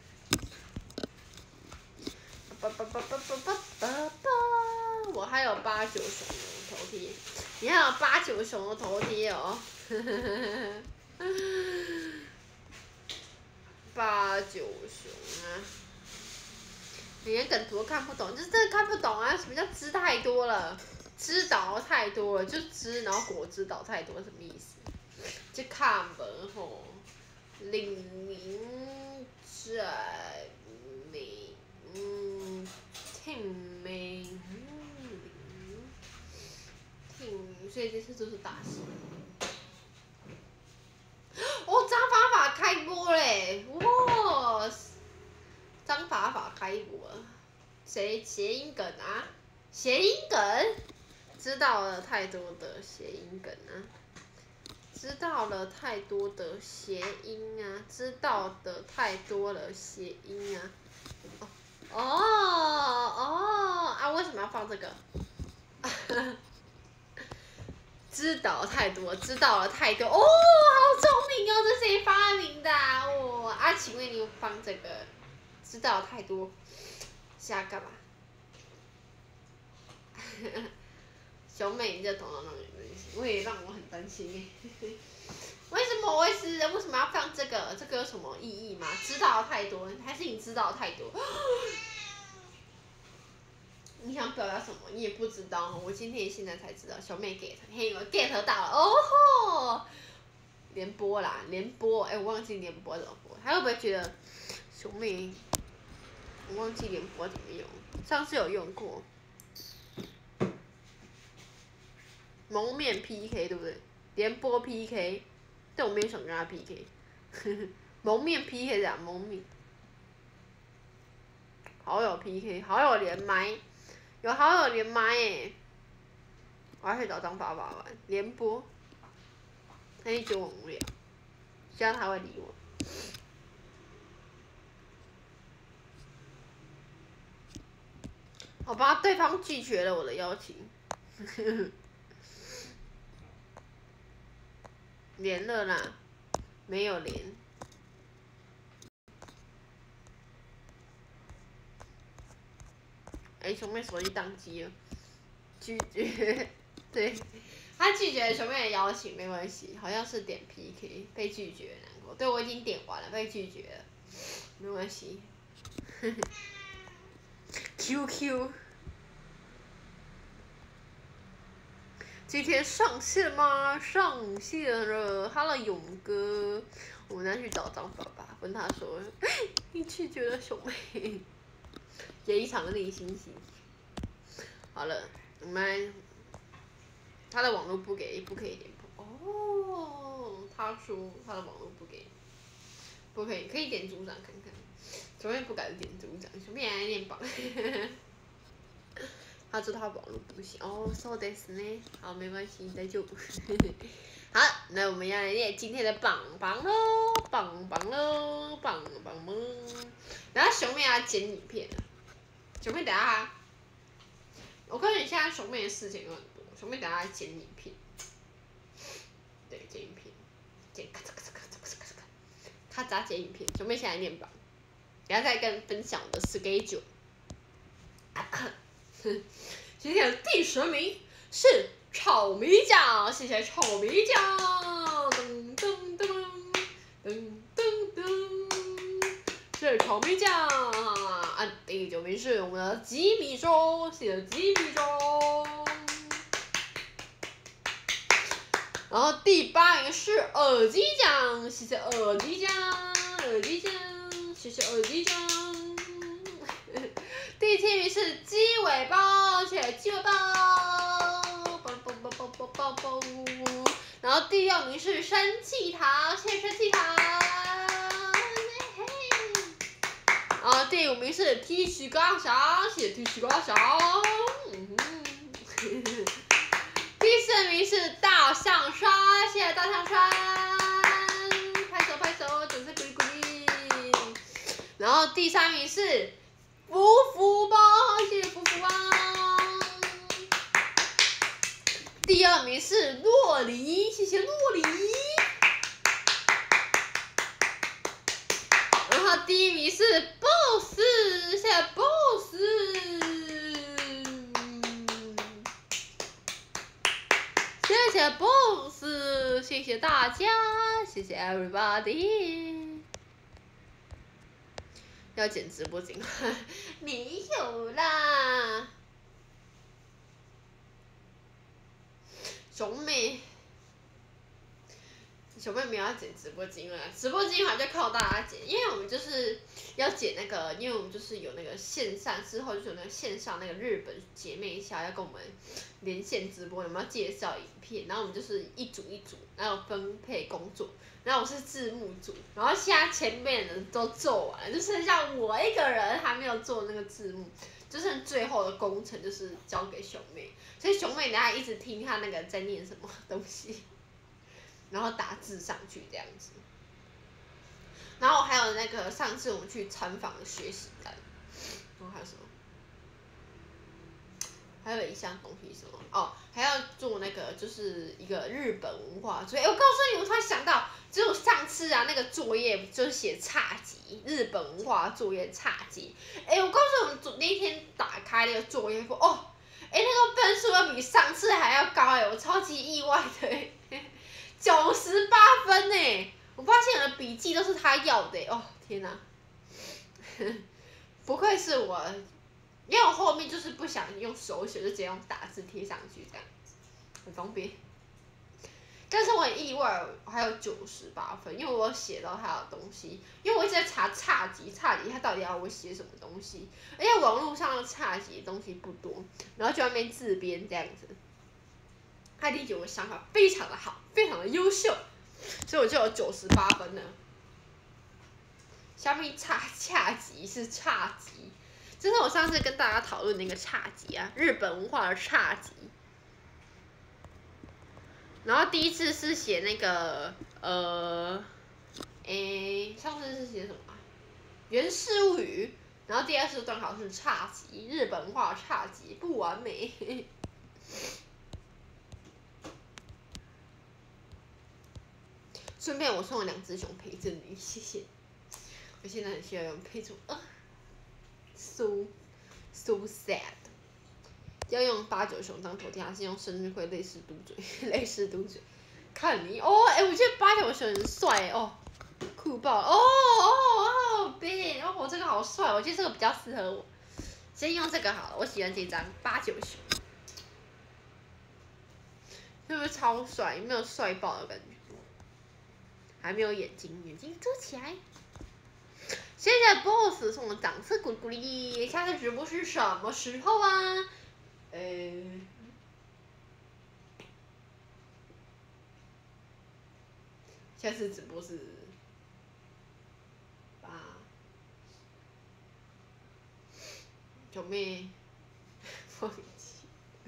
Speaker 1: 我还有8、9熊的头贴，你还有8、9熊的头贴哦。8、9熊啊，你连梗图都看不懂，就是真的看不懂啊！什么叫知太多了？知道太多了，就知，然后果知道太多，什么意思？就看吧吼，领明在明，听明，所以这次就是大事。哦，张法法开播嘞！哇，张法法开播了，谁谐音梗啊？谐音梗，知道了太多的谐音梗啊！知道了太多的谐音啊！知道的太多了谐音啊！为什么要放这个？知道太多，知道了太多哦，好聪明哦，这谁发明的啊？请问你放这个，知道太多，是要干嘛？小美，你这头脑那么有东西，我也让我很担心为什么我会是？为什么要放这个？这个有什么意义吗？知道太多，还是你知道太多？你想表达什么？你也不知道，我今天现在才知道，小妹 get， 嘿，我 get 到了，哦吼！联播啦，联播，我忘记联播怎么播，他会不会觉得熊妹？我忘记联播怎么用，上次有用过。蒙面 PK 对不对？联播 PK， 但我没有想跟他 PK。蒙面 PK 这样，蒙面。好友 PK， 好友连麦，有好友连麦耶！我要去找张爸爸玩联播，他一觉得我很无聊，希望他会理我。好吧，对方拒绝了我的邀请。连了啦，没有连。 熊妹手机宕机了，拒绝，对，他拒绝了熊妹的邀请，没关系，好像是点 PK 被拒绝，难过。对，我已经点完了，被拒绝了，没关系。QQ， 今天上线吗？上线了。Hello， 勇哥，我们要去找张爸爸，问他说，你拒绝了熊妹，演一场内心戏。好了，我们他的网络不可以点播哦。他说他的网络不可以，可以点组长看看。熊妹不敢点组长，熊妹爱练榜。他说他网络不行哦，so this 呢？好，没关系，再救。好，那我们要来练今天的棒棒喽，棒棒喽，棒棒棒。然后熊妹要剪影片，熊妹等下，我告诉你，现在熊妹的事情有很多，熊妹等下剪影片，对，剪影片，剪咔嚓咔嚓咔嚓咔嚓咔嚓咔嚓剪影片，熊妹现在练榜，等下再跟分享我的 schedule。今天的第10名是草莓酱，谢谢草莓酱，噔噔噔噔噔噔，是草莓酱。第9名是我们的吉米粥，谢谢吉米粥。然后第8名是耳机酱，谢谢耳机酱，耳机酱，谢谢耳机酱。第7名是鸡尾包，谢谢鸡尾包，包。然后第6名是生气糖，谢谢生气糖。然后第5名是剃须高小，谢谢剃须高小。第4名是大象刷，谢谢大象刷。拍手拍手，掌声鼓励鼓励。然后第3名是福福包，谢谢福福包。第2名是洛梨，谢谢洛梨。然后第1名是 boss， 谢谢 boss。谢谢 boss， 谢谢大家，谢谢 everybody。要剪直播镜，没有啦。熊妹没有要剪直播镜了，直播镜好像就靠大家剪，因为我们就是要剪那个，因为我们就是有那个线上之后就是有那个线上那个日本姐妹校要跟我们连线直播，我们要介绍影片，然后我们就是一组一组，然后分配工作。然后我是字幕组，然后现在前面的人都做完了，就剩下我一个人还没有做那个字幕，就剩最后的工程就是交给熊妹，所以熊妹等下一直听她那个在念什么东西，然后打字上去这样子。然后还有那个上次我们去参访的学习单，然后还有什么？还有一项东西什么？哦，还要做那个就是一个日本文化作业。我告诉你，我突然想到，只有上次啊那个作业就是写差级，日本文化作业差级。我告诉你，我那天打开那个作业簿，哦，那个分数要比上次还要高我超级意外的98分我发现我的笔记都是他要的哦，天哪，不愧是我。因为我后面就是不想用手写，就直接用打字贴上去，这样子很方便。但是我很意外，我还有98分，因为我有写到他的东西。因为我一直在查差级他到底要我写什么东西，而且网络上的差级的东西不多，然后就在那边自编这样子。他理解我的想法非常的好，非常的优秀，所以我就有98分了。下面差级是差级。就是我上次跟大家讨论那个差级啊，日本文化的差级。然后第一次是写那个上次是写什么啊？源氏物语。然后第2次段考是差级，日本文化差级不完美。顺便我送了2只熊陪着你，谢谢。我现在很需要有人陪着我。So ，so sad。要用8、9熊当头贴，还是用生日会类似嘟嘴？类似嘟嘴，看你哦，哎，我觉得8、9熊很帅哦，酷爆了哦，Ben，哦，这个好帅，我觉得这个比较适合我。先用这个好了，我喜欢这张8、9熊，是不是超帅？有没有帅爆的感觉？还没有眼睛，眼睛遮起来。谢谢 boss 送的掌声鼓鼓励，下次直播是什么时候啊？下次直播是8，九妹忘记，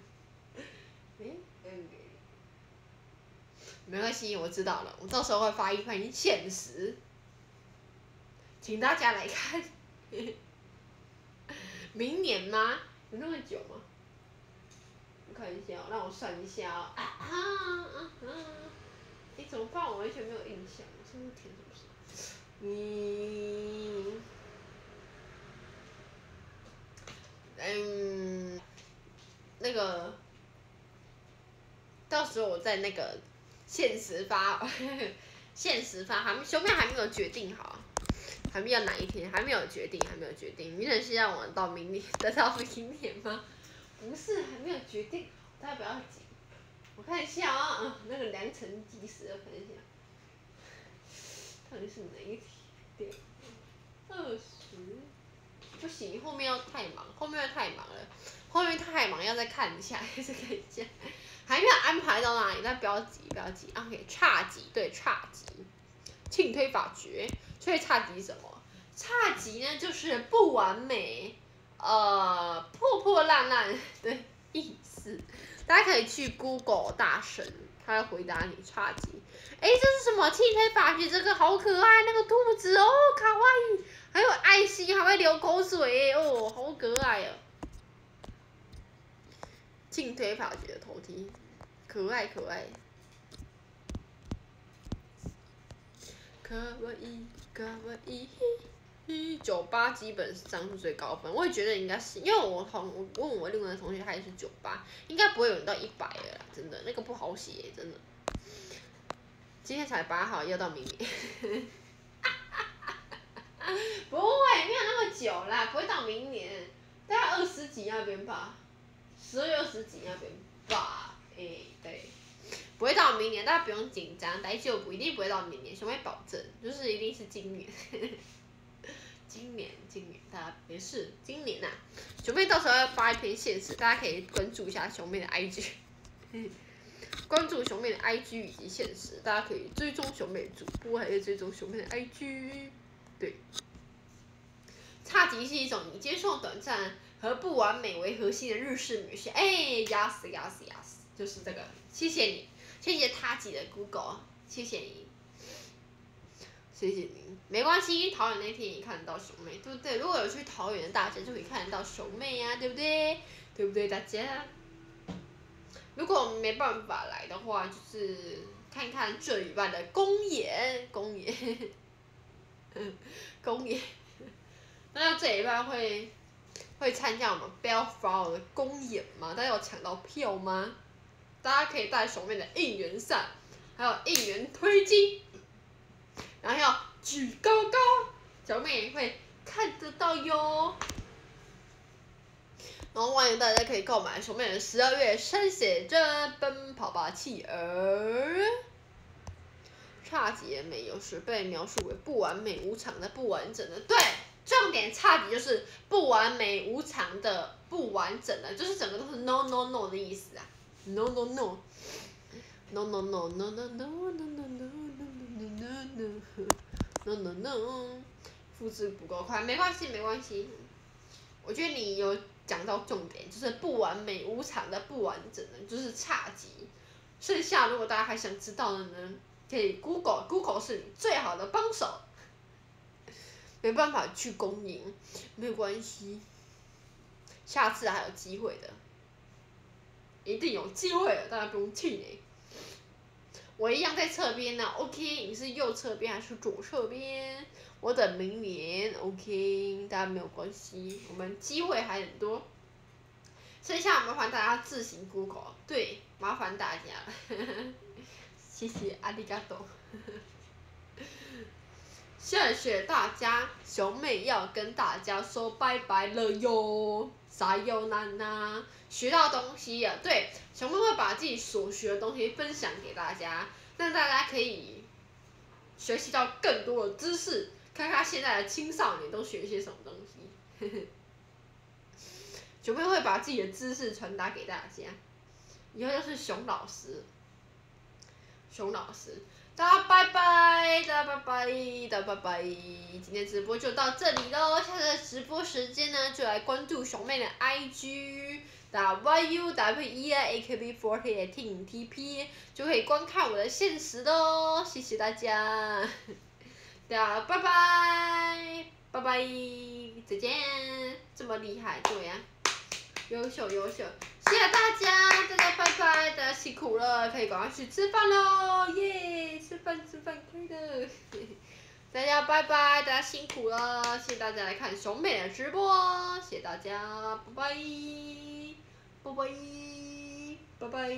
Speaker 1: 没关系，我知道了，我到时候会发一篇限时，请大家来看。明年吗？有那么久吗？我看一下、哦，让我算一下哦。你怎么办？我完全没有印象，我是不是填什么事？那个，到时候我在那个限时发，限时发，熊妹还没有决定好。还没有哪一天，还没有决定，还没有决定。你忍是让我到明年，等到明年吗？不是，还没有决定，大家不要急。我看一下啊，那个良辰吉时，我看一下，到底是哪一天？20，不行，后面要太忙，后面太忙了，后面太忙要再看一下，再看一下，还没有安排到哪里，但不要急，不要急。OK，侘寂，对，侘寂，庆推法诀。所以侘寂是什么？侘寂呢，就是不完美，破破烂烂的意思。大家可以去 Google 大神，他会回答你侘寂。这是什么？庆推法诀，这个好可爱，那个兔子哦，卡哇伊，还有爱心，还会流口水哦，好可爱哦。庆推法诀的头贴，可爱可爱。卡哇伊，卡哇伊，98基本上是最高分，我也觉得应该是，因为我问我另外的同学，他也是98，应该不会有人到100了啦，真的，那个不好写，真的。今天才8号，要到明年。不会，没有那么久啦，不会到明年，大概20几那边吧，12月20几那边吧，对。不会到明年，大家不用紧张，大丈夫，一定不会到明年，熊妹保证，就是一定是今年。今年，大家没事，今年熊妹到时候要发一篇限时，大家可以关注一下熊妹的 IG， 关注熊妹的 IG 以及限时，大家可以追踪熊妹的主播，还可以追踪熊妹的 IG， 对。侘寂是一种以接受短暂和不完美为核心的日式美学，yes，就是这个，谢谢你。谢谢侘寂的 Google， 谢谢你，谢谢你，没关系，桃园那天也看得到熊妹，对不对？如果有去桃园的大家就可以看得到熊妹呀，对不对？对不对，大家？如果没办法来的话，就是看看这礼拜的公演，那这礼拜会参加我们 Bellflower 的公演吗？大家有抢到票吗？大家可以带熊妹的应援扇，还有应援推机，然后要举高高，小妹会看得到哟。然后欢迎大家可以购买熊妹的12月生写真《奔跑吧企鹅》。侘寂的美有时被描述为不完美无常的不完整的，对，重点侘寂就是不完美无常的不完整的，就是整个都是 no no no 的意思啊 ，no no no no no no no no no no no no no no， 复制不够快，没关系没关系，我觉得你有讲到重点，就是不完美无常的不完整的，就是侘寂。剩下如果大家还想知道的呢，可以 Google 是你最好的帮手。没办法去公营，没有关系，下次还有机会的，一定有机会的，大家不用气馁。我一样在侧边呢 ，OK， 你是右侧边还是左侧边？ 我等明年 OK， 大家没有关系，我们机会还很多。剩下麻烦大家自行 Google， 对，麻烦大家了，谢谢阿里嘎多。谢谢大家，熊妹要跟大家说拜拜了哟，撒由那拉，学到东西了，对，熊妹会把自己所学的东西分享给大家，让大家可以学习到更多的知识，看看现在的青少年都学些什么东西。熊妹会把自己的知识传达给大家，以后就是熊老师，熊老师。大家拜拜，大家拜拜，大家拜拜！今天直播就到这里喽，下次的直播时间呢，就来关注熊妹的 IG， 打 YUWEIAKB48TP 就可以观看我的现实喽，谢谢大家，大家拜拜，拜拜，再见，这么厉害，对呀、优秀优秀，谢谢大家，大家拜拜，大家辛苦了，可以赶快去吃饭喽，耶，吃饭可以的，大家拜拜，大家辛苦了，谢谢大家来看熊妹的直播，谢谢大家，拜拜，拜拜，拜拜。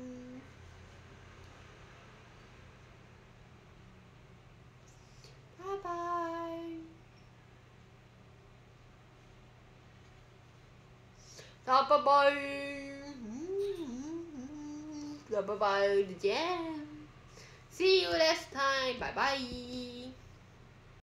Speaker 1: 拜拜。大家拜拜，大家拜拜，再见，See you next time，拜拜。